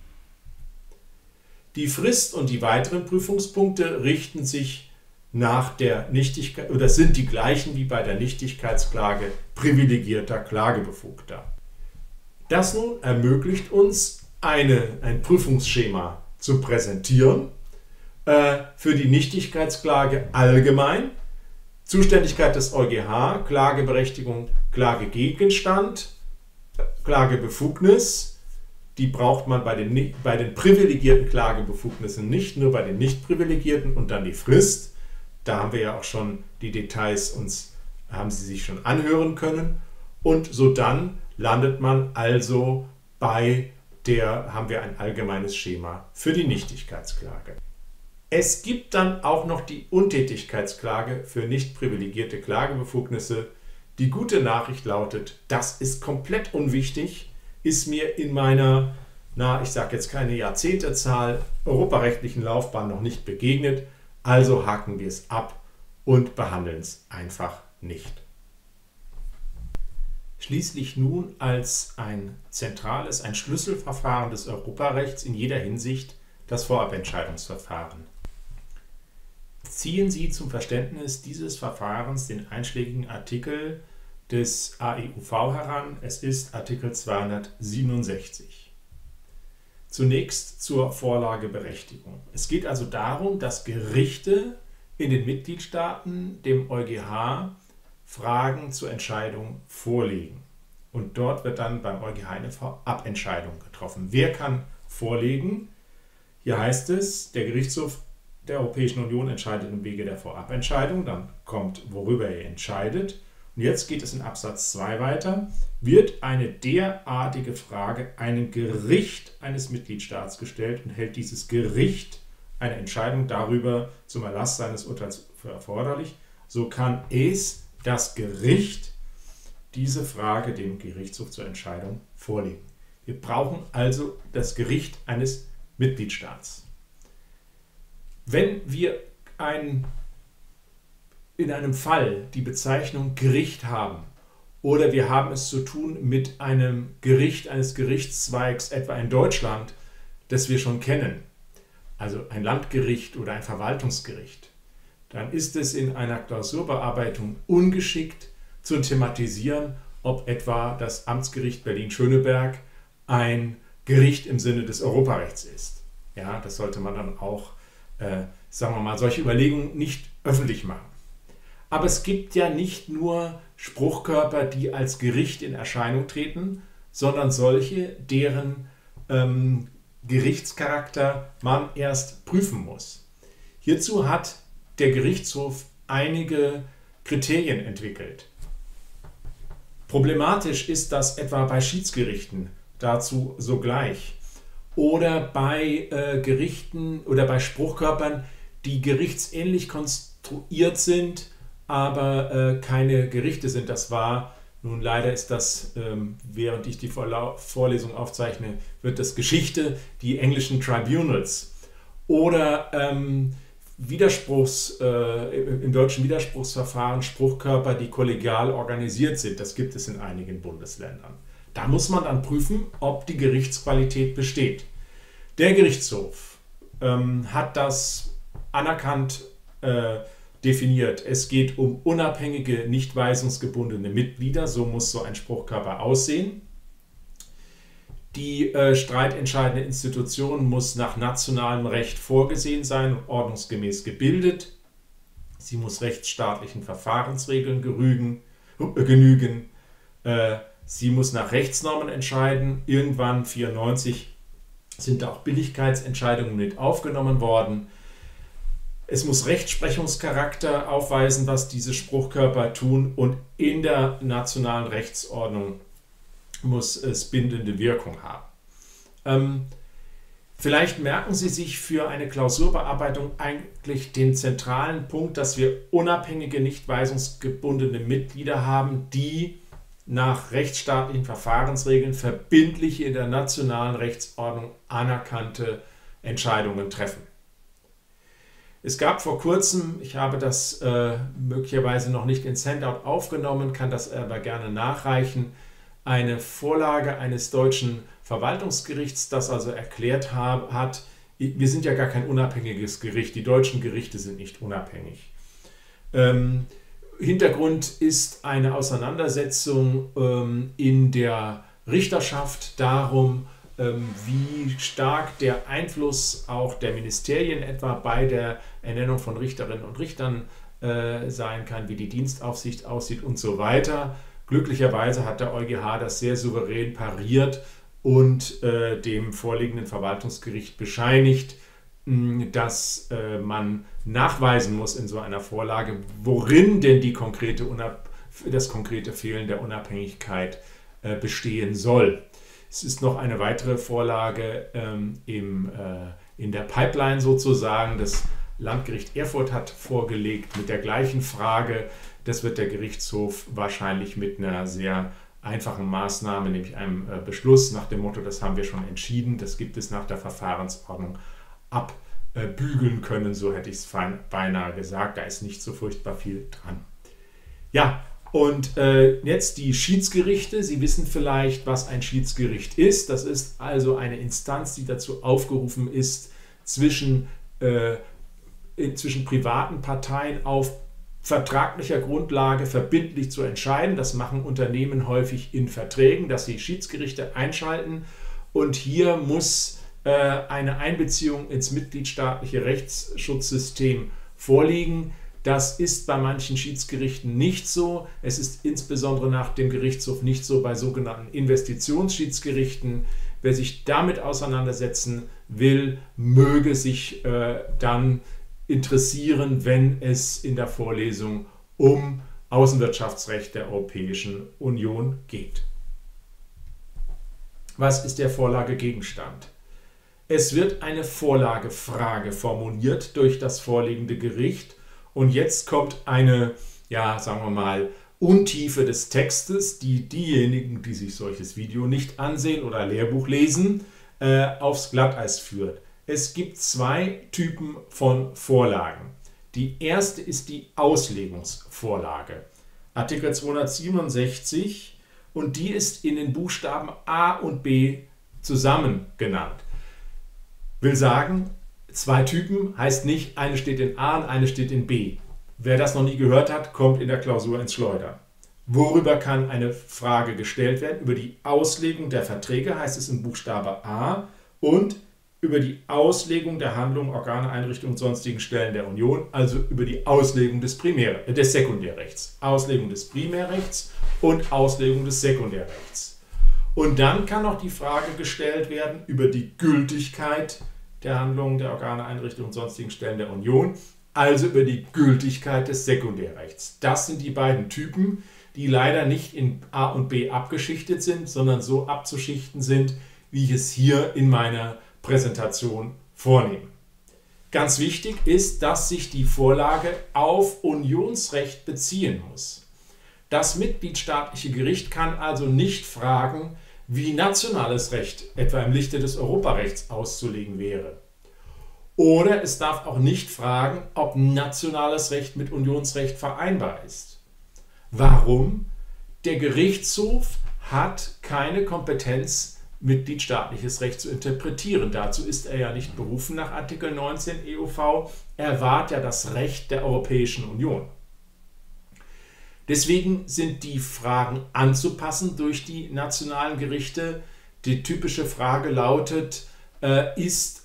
Die Frist und die weiteren Prüfungspunkte richten sich nach der Nichtigkeit oder sind die gleichen wie bei der Nichtigkeitsklage privilegierter Klagebefugter. Das nun ermöglicht uns, ein Prüfungsschema zu präsentieren für die Nichtigkeitsklage allgemein. Zuständigkeit des EuGH, Klageberechtigung, Klagegegenstand, Klagebefugnis, Die braucht man bei den privilegierten Klagebefugnissen nicht, nur bei den nicht privilegierten. Und dann die Frist. Da haben wir ja auch schon die Details haben Sie sich schon anhören können. Und so dann landet man also haben wir ein allgemeines Schema für die Nichtigkeitsklage. Es gibt dann auch noch die Untätigkeitsklage für nicht privilegierte Klagebefugnisse. Die gute Nachricht lautet, das ist komplett unwichtig, ist mir in meiner, ich sage jetzt keine Jahrzehntezahl, europarechtlichen Laufbahn noch nicht begegnet, also haken wir es ab und behandeln es einfach nicht. Schließlich nun als ein zentrales, ein Schlüsselverfahren des Europarechts in jeder Hinsicht das Vorabentscheidungsverfahren. Ziehen Sie zum Verständnis dieses Verfahrens den einschlägigen Artikel des AEUV heran. Es ist Artikel 267. Zunächst zur Vorlageberechtigung. Es geht also darum, dass Gerichte in den Mitgliedstaaten dem EuGH Fragen zur Entscheidung vorlegen. Und dort wird dann beim EuGH eine Vorabentscheidung getroffen. Wer kann vorlegen? Hier heißt es, der Gerichtshof der Europäischen Union entscheidet im Wege der Vorabentscheidung, dann kommt, worüber er entscheidet. Und jetzt geht es in Absatz 2 weiter. Wird eine derartige Frage einem Gericht eines Mitgliedstaats gestellt und hält dieses Gericht eine Entscheidung darüber zum Erlass seines Urteils für erforderlich, so kann das Gericht diese Frage dem Gerichtshof zur Entscheidung vorlegen. Wir brauchen also das Gericht eines Mitgliedstaats. Wenn wir in einem Fall die Bezeichnung Gericht haben oder wir haben es zu tun mit einem Gericht eines Gerichtszweigs, etwa in Deutschland, das wir schon kennen, also ein Landgericht oder ein Verwaltungsgericht, dann ist es in einer Klausurbearbeitung ungeschickt zu thematisieren, ob etwa das Amtsgericht Berlin-Schöneberg ein Gericht im Sinne des Europarechts ist. Ja, das sollte man dann auch, sagen wir mal, solche Überlegungen nicht öffentlich machen. Aber es gibt ja nicht nur Spruchkörper, die als Gericht in Erscheinung treten, sondern solche, deren Gerichtscharakter man erst prüfen muss. Hierzu hat der Gerichtshof einige Kriterien entwickelt. Problematisch ist das etwa bei Schiedsgerichten, dazu sogleich, oder bei Gerichten oder bei Spruchkörpern, die gerichtsähnlich konstruiert sind, aber keine Gerichte sind. Das war, nun leider ist das, während ich die Vorlesung aufzeichne, wird das Geschichte, die englischen Tribunals oder im deutschen Widerspruchsverfahren Spruchkörper, die kollegial organisiert sind. Das gibt es in einigen Bundesländern. Da muss man dann prüfen, ob die Gerichtsqualität besteht. Der Gerichtshof hat das anerkannt definiert. Es geht um unabhängige, nicht weisungsgebundene Mitglieder. So muss so ein Spruchkörper aussehen. Die streitentscheidende Institution muss nach nationalem Recht vorgesehen sein und ordnungsgemäß gebildet. Sie muss rechtsstaatlichen Verfahrensregeln genügen. Sie muss nach Rechtsnormen entscheiden. Irgendwann, 1994, sind auch Billigkeitsentscheidungen mit aufgenommen worden. Es muss Rechtsprechungscharakter aufweisen, was diese Spruchkörper tun, und in der nationalen Rechtsordnung muss es bindende Wirkung haben. Vielleicht merken Sie sich für eine Klausurbearbeitung eigentlich den zentralen Punkt, dass wir unabhängige, nicht weisungsgebundene Mitglieder haben, die nach rechtsstaatlichen Verfahrensregeln verbindliche, in der nationalen Rechtsordnung anerkannte Entscheidungen treffen. Es gab vor kurzem, ich habe das möglicherweise noch nicht ins Handout aufgenommen, kann das aber gerne nachreichen, eine Vorlage eines deutschen Verwaltungsgerichts, das also erklärt hat, wir sind ja gar kein unabhängiges Gericht, die deutschen Gerichte sind nicht unabhängig. Hintergrund ist eine Auseinandersetzung in der Richterschaft darum, wie stark der Einfluss auch der Ministerien etwa bei der Ernennung von Richterinnen und Richtern sein kann, wie die Dienstaufsicht aussieht und so weiter. Glücklicherweise hat der EuGH das sehr souverän pariert und dem vorliegenden Verwaltungsgericht bescheinigt, dass man nachweisen muss in so einer Vorlage, worin denn das konkrete Fehlen der Unabhängigkeit bestehen soll. Es ist noch eine weitere Vorlage in der Pipeline sozusagen. Das Landgericht Erfurt hat vorgelegt mit der gleichen Frage. Das wird der Gerichtshof wahrscheinlich mit einer sehr einfachen Maßnahme, nämlich einem Beschluss nach dem Motto, das haben wir schon entschieden, das gibt es nach der Verfahrensordnung, abbügeln können, so hätte ich es beinahe gesagt. Da ist nicht so furchtbar viel dran. Ja, und jetzt die Schiedsgerichte. Sie wissen vielleicht, was ein Schiedsgericht ist. Das ist also eine Instanz, die dazu aufgerufen ist, zwischen privaten Parteien auf vertraglicher Grundlage verbindlich zu entscheiden. Das machen Unternehmen häufig in Verträgen, dass sie Schiedsgerichte einschalten. Und hier muss eine Einbeziehung ins mitgliedstaatliche Rechtsschutzsystem vorliegen. Das ist bei manchen Schiedsgerichten nicht so. Es ist insbesondere nach dem Gerichtshof nicht so bei sogenannten Investitionsschiedsgerichten. Wer sich damit auseinandersetzen will, möge sich dann interessieren, wenn es in der Vorlesung um Außenwirtschaftsrecht der Europäischen Union geht. Was ist der Vorlage Gegenstand? Es wird eine Vorlagefrage formuliert durch das vorliegende Gericht und jetzt kommt eine, ja, sagen wir mal, Untiefe des Textes, die diejenigen, die sich solches Video nicht ansehen oder Lehrbuch lesen, aufs Glatteis führt. Es gibt zwei Typen von Vorlagen. Die erste ist die Auslegungsvorlage, Artikel 267, und die ist in den Buchstaben A und B zusammen genannt. Will sagen, zwei Typen heißt nicht, eine steht in A und eine steht in B. Wer das noch nie gehört hat, kommt in der Klausur ins Schleudern. Worüber kann eine Frage gestellt werden? Über die Auslegung der Verträge, heißt es in Buchstabe A, und über die Auslegung der Handlungen, Organe, Einrichtungen und sonstigen Stellen der Union, also über die Auslegung des Sekundärrechts. Auslegung des Primärrechts und Auslegung des Sekundärrechts. Und dann kann noch die Frage gestellt werden über die Gültigkeit der Handlungen, der Organe, Einrichtungen und sonstigen Stellen der Union, also über die Gültigkeit des Sekundärrechts. Das sind die beiden Typen, die leider nicht in A und B abgeschichtet sind, sondern so abzuschichten sind, wie ich es hier in meiner Präsentation vornehme. Ganz wichtig ist, dass sich die Vorlage auf Unionsrecht beziehen muss. Das mitgliedstaatliche Gericht kann also nicht fragen, wie nationales Recht etwa im Lichte des Europarechts auszulegen wäre. Oder es darf auch nicht fragen, ob nationales Recht mit Unionsrecht vereinbar ist. Warum? Der Gerichtshof hat keine Kompetenz, mitgliedstaatliches Recht zu interpretieren. Dazu ist er ja nicht berufen nach Artikel 19 EUV. Er wahrt ja das Recht der Europäischen Union. Deswegen sind die Fragen anzupassen durch die nationalen Gerichte. Die typische Frage lautet, ist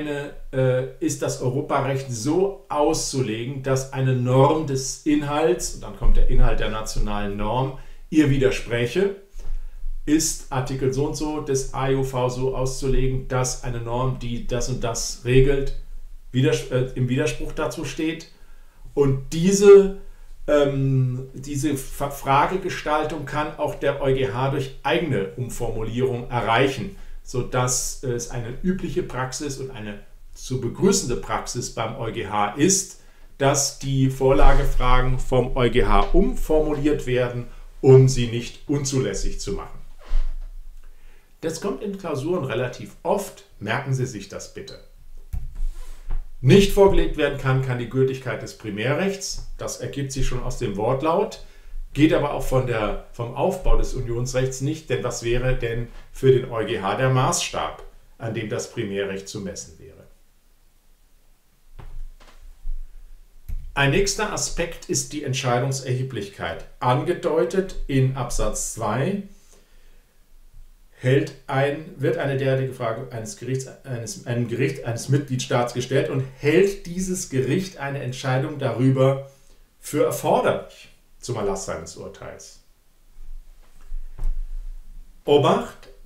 das Europarecht so auszulegen, dass eine Norm des Inhalts, und dann kommt der Inhalt der nationalen Norm, ihr widerspräche? Ist Artikel so und so des AEUV so auszulegen, dass eine Norm, die das und das regelt, im Widerspruch dazu steht? Und diese Fragegestaltung kann auch der EuGH durch eigene Umformulierung erreichen, sodass es eine übliche Praxis und eine zu begrüßende Praxis beim EuGH ist, dass die Vorlagefragen vom EuGH umformuliert werden, um sie nicht unzulässig zu machen. Das kommt in Klausuren relativ oft, merken Sie sich das bitte. Nicht vorgelegt werden kann die Gültigkeit des Primärrechts, das ergibt sich schon aus dem Wortlaut, geht aber auch vom Aufbau des Unionsrechts nicht, denn was wäre denn für den EuGH der Maßstab, an dem das Primärrecht zu messen wäre? Ein nächster Aspekt ist die Entscheidungserheblichkeit. Angedeutet in Absatz 2 wird eine derartige Frage einem Gericht eines Mitgliedstaats gestellt und hält dieses Gericht eine Entscheidung darüber für erforderlich zum Erlass seines Urteils. Obacht,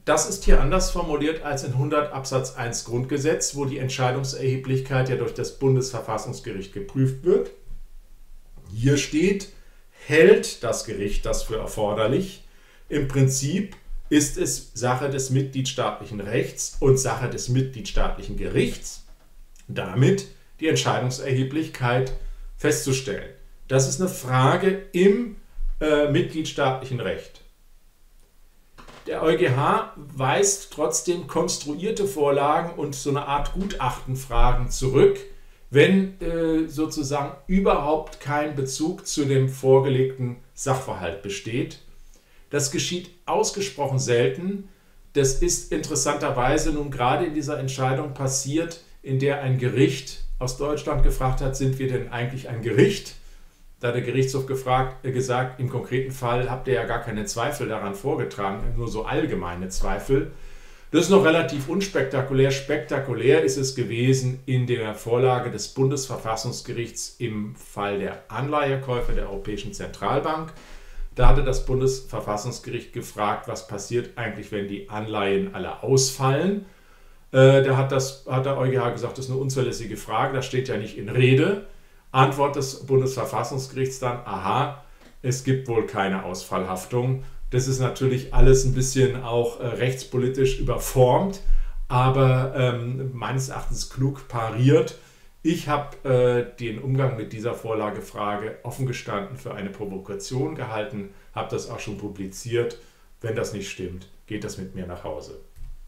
Das ist hier anders formuliert als in 100 Absatz 1 Grundgesetz, wo die Entscheidungserheblichkeit ja durch das Bundesverfassungsgericht geprüft wird. Hier steht, hält das Gericht das für erforderlich. Im Prinzip ist es Sache des mitgliedstaatlichen Rechts und Sache des mitgliedstaatlichen Gerichts, damit die Entscheidungserheblichkeit festzustellen. Das ist eine Frage im mitgliedstaatlichen Recht. Der EuGH weist trotzdem konstruierte Vorlagen und so eine Art Gutachtenfragen zurück, wenn sozusagen überhaupt kein Bezug zu dem vorgelegten Sachverhalt besteht. Das geschieht ausgesprochen selten. Das ist interessanterweise nun gerade in dieser Entscheidung passiert, in der ein Gericht aus Deutschland gefragt hat, sind wir denn eigentlich ein Gericht? Da hat der Gerichtshof gesagt, im konkreten Fall habt ihr ja gar keine Zweifel daran vorgetragen, nur so allgemeine Zweifel. Das ist noch relativ unspektakulär. Spektakulär ist es gewesen in der Vorlage des Bundesverfassungsgerichts im Fall der Anleihekäufe der Europäischen Zentralbank. Da hatte das Bundesverfassungsgericht gefragt, was passiert eigentlich, wenn die Anleihen alle ausfallen. Da hat der EuGH gesagt, das ist eine unzulässige Frage, das steht ja nicht in Rede. Antwort des Bundesverfassungsgerichts dann, aha, es gibt wohl keine Ausfallhaftung. Das ist natürlich alles ein bisschen auch rechtspolitisch überformt, aber meines Erachtens klug pariert. Ich habe den Umgang mit dieser Vorlagefrage offen gestanden für eine Provokation gehalten, habe das auch schon publiziert. Wenn das nicht stimmt, geht das mit mir nach Hause.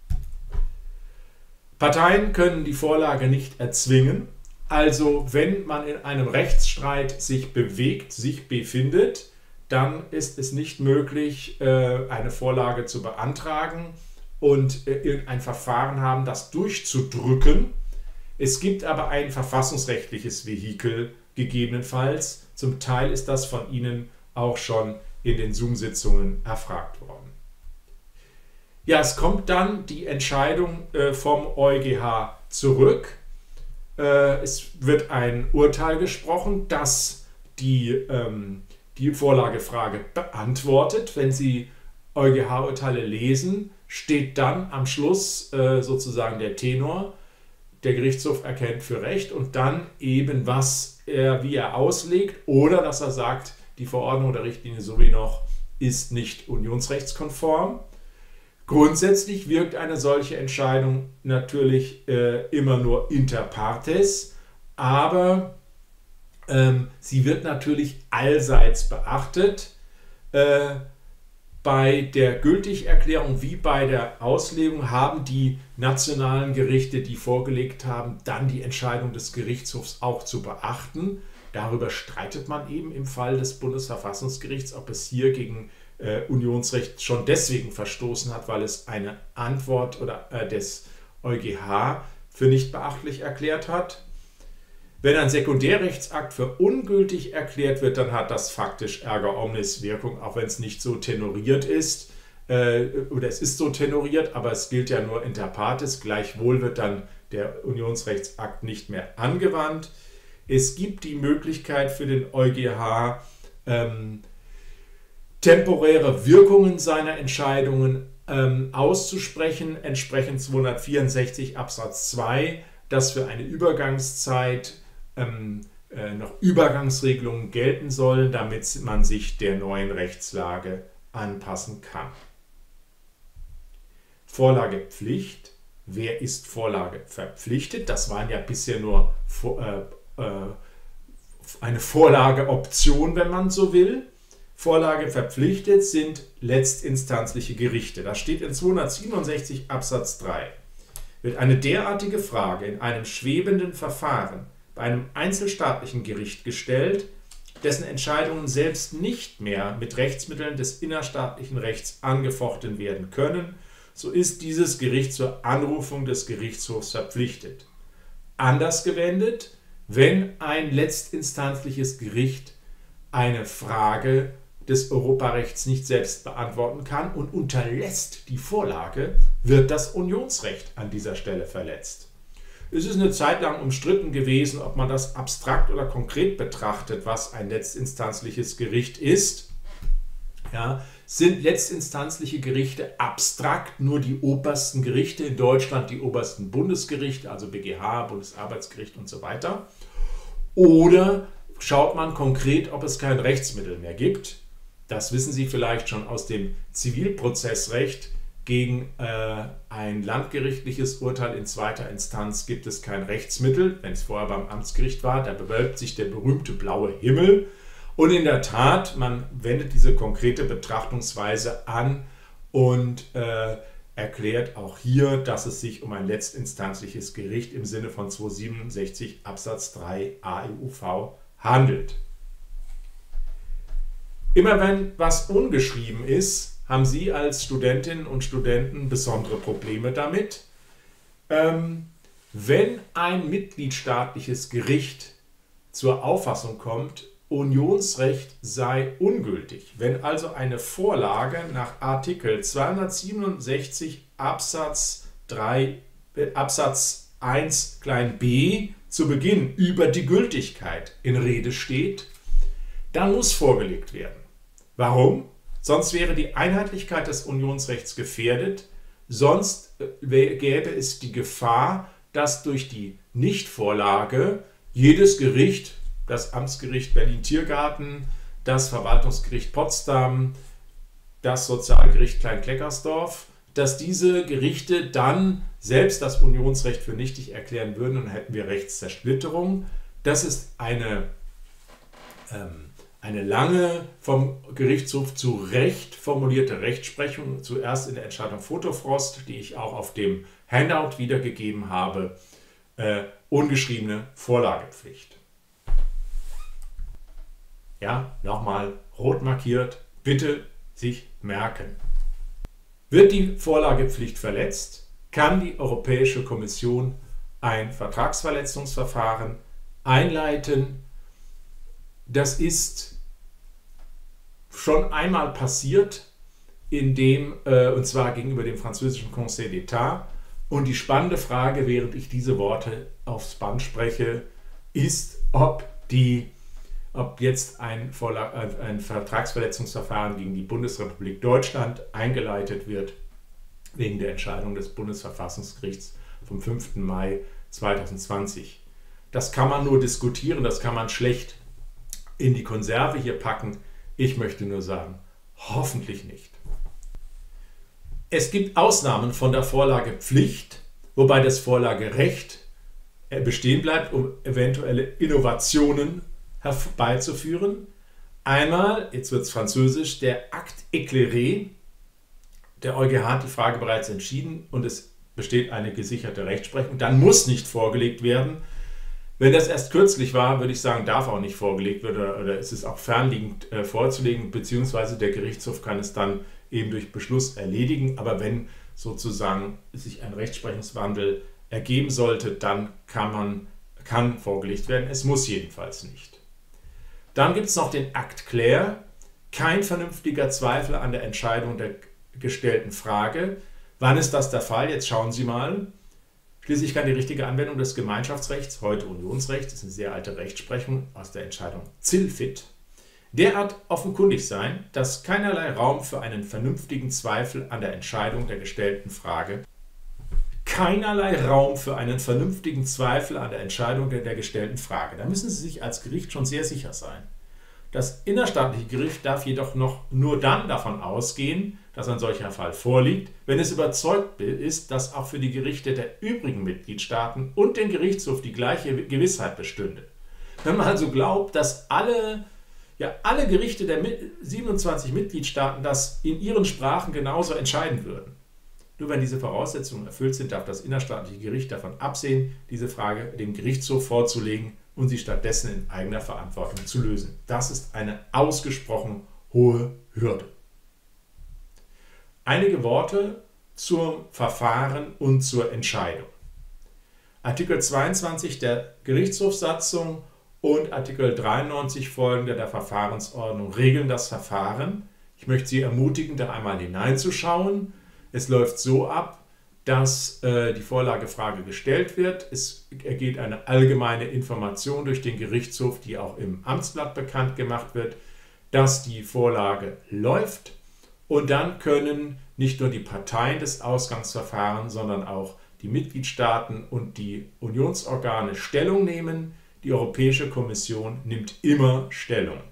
Parteien können die Vorlage nicht erzwingen. Also wenn man in einem Rechtsstreit sich bewegt, sich befindet, dann ist es nicht möglich, eine Vorlage zu beantragen und irgendein Verfahren haben, das durchzudrücken. Es gibt aber ein verfassungsrechtliches Vehikel gegebenenfalls. Zum Teil ist das von Ihnen auch schon in den Zoom-Sitzungen erfragt worden. Ja, es kommt dann die Entscheidung vom EuGH zurück. Es wird ein Urteil gesprochen, das die Vorlagefrage beantwortet. Wenn Sie EuGH-Urteile lesen, steht dann am Schluss sozusagen der Tenor. Der Gerichtshof erkennt für Recht und dann eben, wie er auslegt oder dass er sagt, die Verordnung oder Richtlinie so wie noch ist nicht unionsrechtskonform. Grundsätzlich wirkt eine solche Entscheidung natürlich immer nur inter partes, aber sie wird natürlich allseits beachtet. Bei der Gültigerklärung wie bei der Auslegung haben die nationalen Gerichte, die vorgelegt haben, dann die Entscheidung des Gerichtshofs auch zu beachten. Darüber streitet man eben im Fall des Bundesverfassungsgerichts, ob es hier gegen Unionsrecht schon deswegen verstoßen hat, weil es eine Antwort des EuGH für nicht beachtlich erklärt hat. Wenn ein Sekundärrechtsakt für ungültig erklärt wird, dann hat das faktisch Erga omnes Wirkung, auch wenn es nicht so tenoriert ist. Oder es ist so tenoriert, aber es gilt ja nur inter partes. Gleichwohl wird dann der Unionsrechtsakt nicht mehr angewandt. Es gibt die Möglichkeit für den EuGH, temporäre Wirkungen seiner Entscheidungen auszusprechen, entsprechend 264 Absatz 2, dass für eine Übergangszeit noch Übergangsregelungen gelten sollen, damit man sich der neuen Rechtslage anpassen kann. Vorlagepflicht. Wer ist Vorlage verpflichtet? Das waren ja bisher nur eine Vorlageoption, wenn man so will. Vorlage verpflichtet sind letztinstanzliche Gerichte. Das steht in 267 Absatz 3. Wird eine derartige Frage in einem schwebenden Verfahren bei einem einzelstaatlichen Gericht gestellt, dessen Entscheidungen selbst nicht mehr mit Rechtsmitteln des innerstaatlichen Rechts angefochten werden können, so ist dieses Gericht zur Anrufung des Gerichtshofs verpflichtet. Anders gewendet, wenn ein letztinstanzliches Gericht eine Frage des Europarechts nicht selbst beantworten kann und unterlässt die Vorlage, wird das Unionsrecht an dieser Stelle verletzt. Es ist eine Zeit lang umstritten gewesen, ob man das abstrakt oder konkret betrachtet, was ein letztinstanzliches Gericht ist. Ja, sind letztinstanzliche Gerichte abstrakt nur die obersten Gerichte, in Deutschland die obersten Bundesgerichte, also BGH, Bundesarbeitsgericht und so weiter? Oder schaut man konkret, ob es kein Rechtsmittel mehr gibt? Das wissen Sie vielleicht schon aus dem Zivilprozessrecht. Gegen ein landgerichtliches Urteil in zweiter Instanz gibt es kein Rechtsmittel, wenn es vorher beim Amtsgericht war. Da bewölbt sich der berühmte blaue Himmel. Und in der Tat, man wendet diese konkrete Betrachtungsweise an und erklärt auch hier, dass es sich um ein letztinstanzliches Gericht im Sinne von 267 Absatz 3 AEUV handelt. Immer wenn was ungeschrieben ist, haben Sie als Studentinnen und Studenten besondere Probleme damit. Wenn ein mitgliedstaatliches Gericht zur Auffassung kommt, Unionsrecht sei ungültig, wenn also eine Vorlage nach Artikel 267 Absatz 3 Absatz 1 klein b zu Beginn über die Gültigkeit in Rede steht, dann muss vorgelegt werden. Warum? Sonst wäre die Einheitlichkeit des Unionsrechts gefährdet, sonst gäbe es die Gefahr, dass durch die Nichtvorlage jedes Gericht, das Amtsgericht Berlin-Tiergarten, das Verwaltungsgericht Potsdam, das Sozialgericht Klein-Kleckersdorf, dass diese Gerichte dann selbst das Unionsrecht für nichtig erklären würden und dann hätten wir Rechtszersplitterung. Das ist eine lange vom Gerichtshof zu Recht formulierte Rechtsprechung, zuerst in der Entscheidung Fotofrost, die ich auch auf dem Handout wiedergegeben habe, ungeschriebene Vorlagepflicht. Ja, nochmal rot markiert, bitte sich merken. Wird die Vorlagepflicht verletzt, kann die Europäische Kommission ein Vertragsverletzungsverfahren einleiten. Das ist schon einmal passiert, und zwar gegenüber dem französischen Conseil d'État. Und die spannende Frage, während ich diese Worte aufs Band spreche, ist, ob jetzt ein Vertragsverletzungsverfahren gegen die Bundesrepublik Deutschland eingeleitet wird, wegen der Entscheidung des Bundesverfassungsgerichts vom 5. Mai 2020. Das kann man nur diskutieren, das kann man schlecht in die Konserve hier packen. Ich möchte nur sagen, hoffentlich nicht. Es gibt Ausnahmen von der Vorlagepflicht, wobei das Vorlagerecht bestehen bleibt, um eventuelle Innovationen herbeizuführen. Einmal, jetzt wird es französisch, der Acte éclairé. Der EuGH hat die Frage bereits entschieden und es besteht eine gesicherte Rechtsprechung. Dann muss nicht vorgelegt werden. Wenn das erst kürzlich war, würde ich sagen, darf auch nicht vorgelegt werden oder ist es auch fernliegend vorzulegen, beziehungsweise der Gerichtshof kann es dann eben durch Beschluss erledigen. Aber wenn sozusagen sich ein Rechtsprechungswandel ergeben sollte, dann kann vorgelegt werden. Es muss jedenfalls nicht. Dann gibt es noch den Acte clair, kein vernünftiger Zweifel an der Entscheidung der gestellten Frage. Wann ist das der Fall? Jetzt schauen Sie mal. Schließlich kann die richtige Anwendung des Gemeinschaftsrechts, heute Unionsrecht, das ist eine sehr alte Rechtsprechung aus der Entscheidung Zilfit, derart offenkundig sein, dass keinerlei Raum für einen vernünftigen Zweifel an der Entscheidung der gestellten Frage Da müssen Sie sich als Gericht schon sehr sicher sein. Das innerstaatliche Gericht darf jedoch nur dann davon ausgehen, dass ein solcher Fall vorliegt, wenn es überzeugt ist, dass auch für die Gerichte der übrigen Mitgliedstaaten und den Gerichtshof die gleiche Gewissheit bestünde. Wenn man also glaubt, dass alle Gerichte der 27 Mitgliedstaaten das in ihren Sprachen genauso entscheiden würden. Nur wenn diese Voraussetzungen erfüllt sind, darf das innerstaatliche Gericht davon absehen, diese Frage dem Gerichtshof vorzulegen und sie stattdessen in eigener Verantwortung zu lösen. Das ist eine ausgesprochen hohe Hürde. Einige Worte zum Verfahren und zur Entscheidung. Artikel 22 der Gerichtshofssatzung und Artikel 93 folgende der Verfahrensordnung regeln das Verfahren. Ich möchte Sie ermutigen, da einmal hineinzuschauen. Es läuft so ab, dass die Vorlagefrage gestellt wird. Es ergeht eine allgemeine Information durch den Gerichtshof, die auch im Amtsblatt bekannt gemacht wird. dass die Vorlage läuft und dann können nicht nur die Parteien des Ausgangsverfahrens, sondern auch die Mitgliedstaaten und die Unionsorgane Stellung nehmen. Die Europäische Kommission nimmt immer Stellung.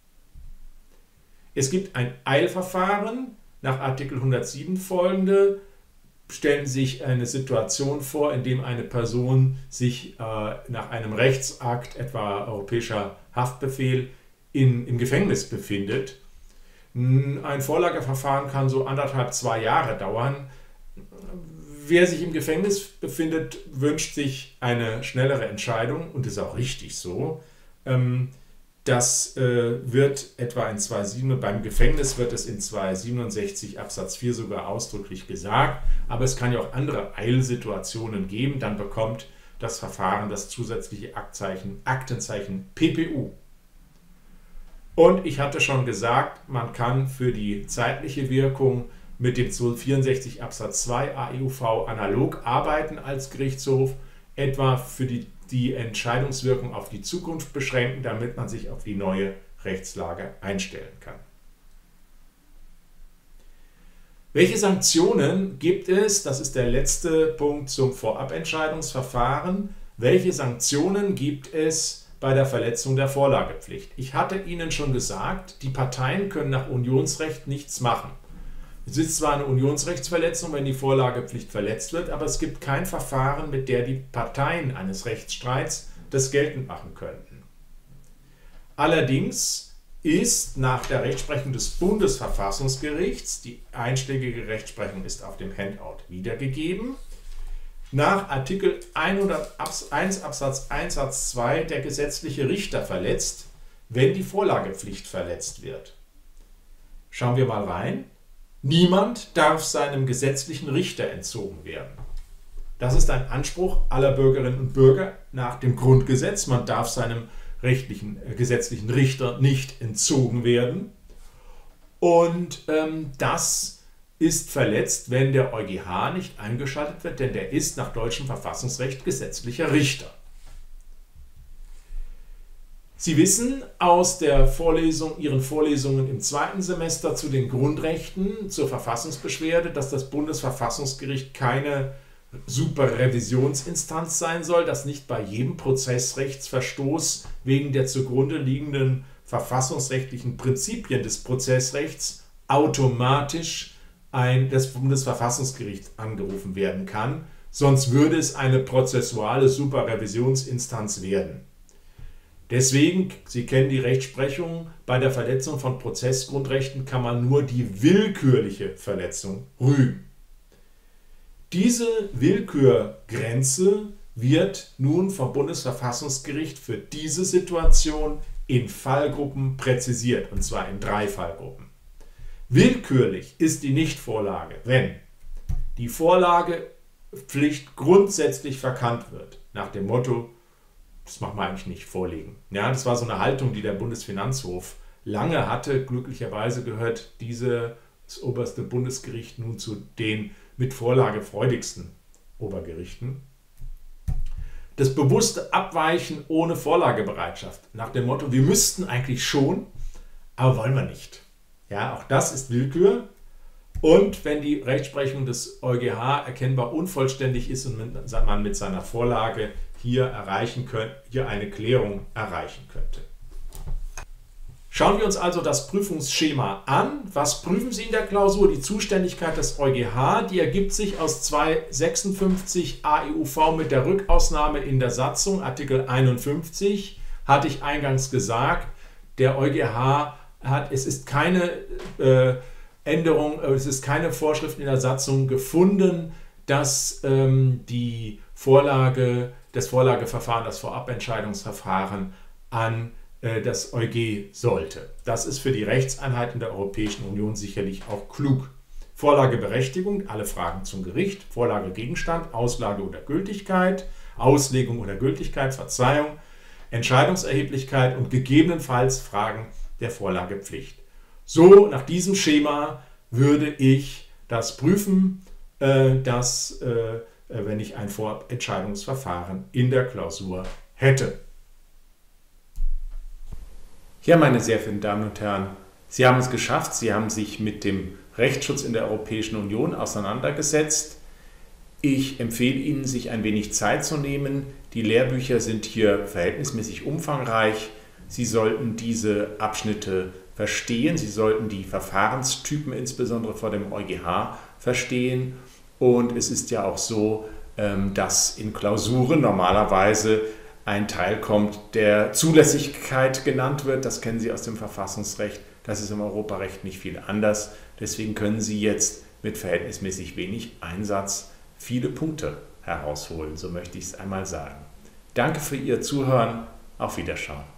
Es gibt ein Eilverfahren nach Artikel 107 folgende. Stellen Sie sich eine Situation vor, in der eine Person sich nach einem Rechtsakt, etwa europäischer Haftbefehl, im Gefängnis befindet. Ein Vorlageverfahren kann so 1,5, 2 Jahre dauern. Wer sich im Gefängnis befindet, wünscht sich eine schnellere Entscheidung und ist auch richtig so. Das wird etwa in 267, beim Gefängnis wird es in 267 Absatz 4 sogar ausdrücklich gesagt, aber es kann ja auch andere Eilsituationen geben, dann bekommt das Verfahren das zusätzliche Aktenzeichen PPU. Und ich hatte schon gesagt, man kann für die zeitliche Wirkung mit dem 264 Absatz 2 AEUV analog arbeiten als Gerichtshof, etwa für die Entscheidungswirkung auf die Zukunft beschränken, damit man sich auf die neue Rechtslage einstellen kann. Welche Sanktionen gibt es? Das ist der letzte Punkt zum Vorabentscheidungsverfahren. Welche Sanktionen gibt es bei der Verletzung der Vorlagepflicht? Ich hatte Ihnen schon gesagt, die Parteien können nach Unionsrecht nichts machen. Es ist zwar eine Unionsrechtsverletzung, wenn die Vorlagepflicht verletzt wird, aber es gibt kein Verfahren, mit der die Parteien eines Rechtsstreits das geltend machen könnten. Allerdings ist nach der Rechtsprechung des Bundesverfassungsgerichts, die einschlägige Rechtsprechung ist auf dem Handout wiedergegeben, nach Artikel 101 Absatz 1 Satz 2 der gesetzliche Richter verletzt, wenn die Vorlagepflicht verletzt wird. Schauen wir mal rein. Niemand darf seinem gesetzlichen Richter entzogen werden. Das ist ein Anspruch aller Bürgerinnen und Bürger nach dem Grundgesetz. Man darf seinem gesetzlichen Richter nicht entzogen werden. Und das ist verletzt, wenn der EuGH nicht eingeschaltet wird, denn der ist nach deutschem Verfassungsrecht gesetzlicher Richter. Sie wissen aus Ihren Vorlesungen im 2. Semester zu den Grundrechten zur Verfassungsbeschwerde, dass das Bundesverfassungsgericht keine Superrevisionsinstanz sein soll, dass nicht bei jedem Prozessrechtsverstoß wegen der zugrunde liegenden verfassungsrechtlichen Prinzipien des Prozessrechts automatisch das Bundesverfassungsgericht angerufen werden kann, sonst würde es eine prozessuale Superrevisionsinstanz werden. Deswegen, Sie kennen die Rechtsprechung, bei der Verletzung von Prozessgrundrechten kann man nur die willkürliche Verletzung rügen. Diese Willkürgrenze wird nun vom Bundesverfassungsgericht für diese Situation in Fallgruppen präzisiert, und zwar in 3 Fallgruppen. Willkürlich ist die Nichtvorlage, wenn die Vorlagepflicht grundsätzlich verkannt wird, nach dem Motto, das machen wir eigentlich nicht, vorlegen. Ja, das war so eine Haltung, die der Bundesfinanzhof lange hatte. Glücklicherweise gehört das oberste Bundesgericht nun zu den mit Vorlage freudigsten Obergerichten. Das bewusste Abweichen ohne Vorlagebereitschaft, nach dem Motto, wir müssten eigentlich schon, aber wollen wir nicht. Ja, auch das ist Willkür. Und wenn die Rechtsprechung des EuGH erkennbar unvollständig ist und man mit seiner Vorlage hier eine Klärung erreichen könnte. Schauen wir uns also das Prüfungsschema an. Was prüfen Sie in der Klausur? Die Zuständigkeit des EuGH, die ergibt sich aus 256 AEUV mit der Rückausnahme in der Satzung, Artikel 51, hatte ich eingangs gesagt. Der EuGH es ist keine Änderung, es ist keine Vorschrift in der Satzung gefunden, dass das Vorlageverfahren, das Vorabentscheidungsverfahren an das EuG sollte. Das ist für die Rechtseinheit in der Europäischen Union sicherlich auch klug. Vorlageberechtigung, alle Fragen zum Gericht, Vorlagegegenstand, Auslage oder Gültigkeit, Auslegung oder Gültigkeit, Verzeihung, Entscheidungserheblichkeit und gegebenenfalls Fragen der Vorlagepflicht. So, nach diesem Schema würde ich das prüfen, wenn ich ein Vorentscheidungsverfahren in der Klausur hätte. Ja, meine sehr verehrten Damen und Herren, Sie haben es geschafft. Sie haben sich mit dem Rechtsschutz in der Europäischen Union auseinandergesetzt. Ich empfehle Ihnen, sich ein wenig Zeit zu nehmen. Die Lehrbücher sind hier verhältnismäßig umfangreich. Sie sollten diese Abschnitte verstehen. Sie sollten die Verfahrenstypen insbesondere vor dem EuGH verstehen. Und es ist ja auch so, dass in Klausuren normalerweise ein Teil kommt, der Zulässigkeit genannt wird. Das kennen Sie aus dem Verfassungsrecht. Das ist im Europarecht nicht viel anders. Deswegen können Sie jetzt mit verhältnismäßig wenig Einsatz viele Punkte herausholen. So möchte ich es einmal sagen. Danke für Ihr Zuhören. Auf Wiederschauen.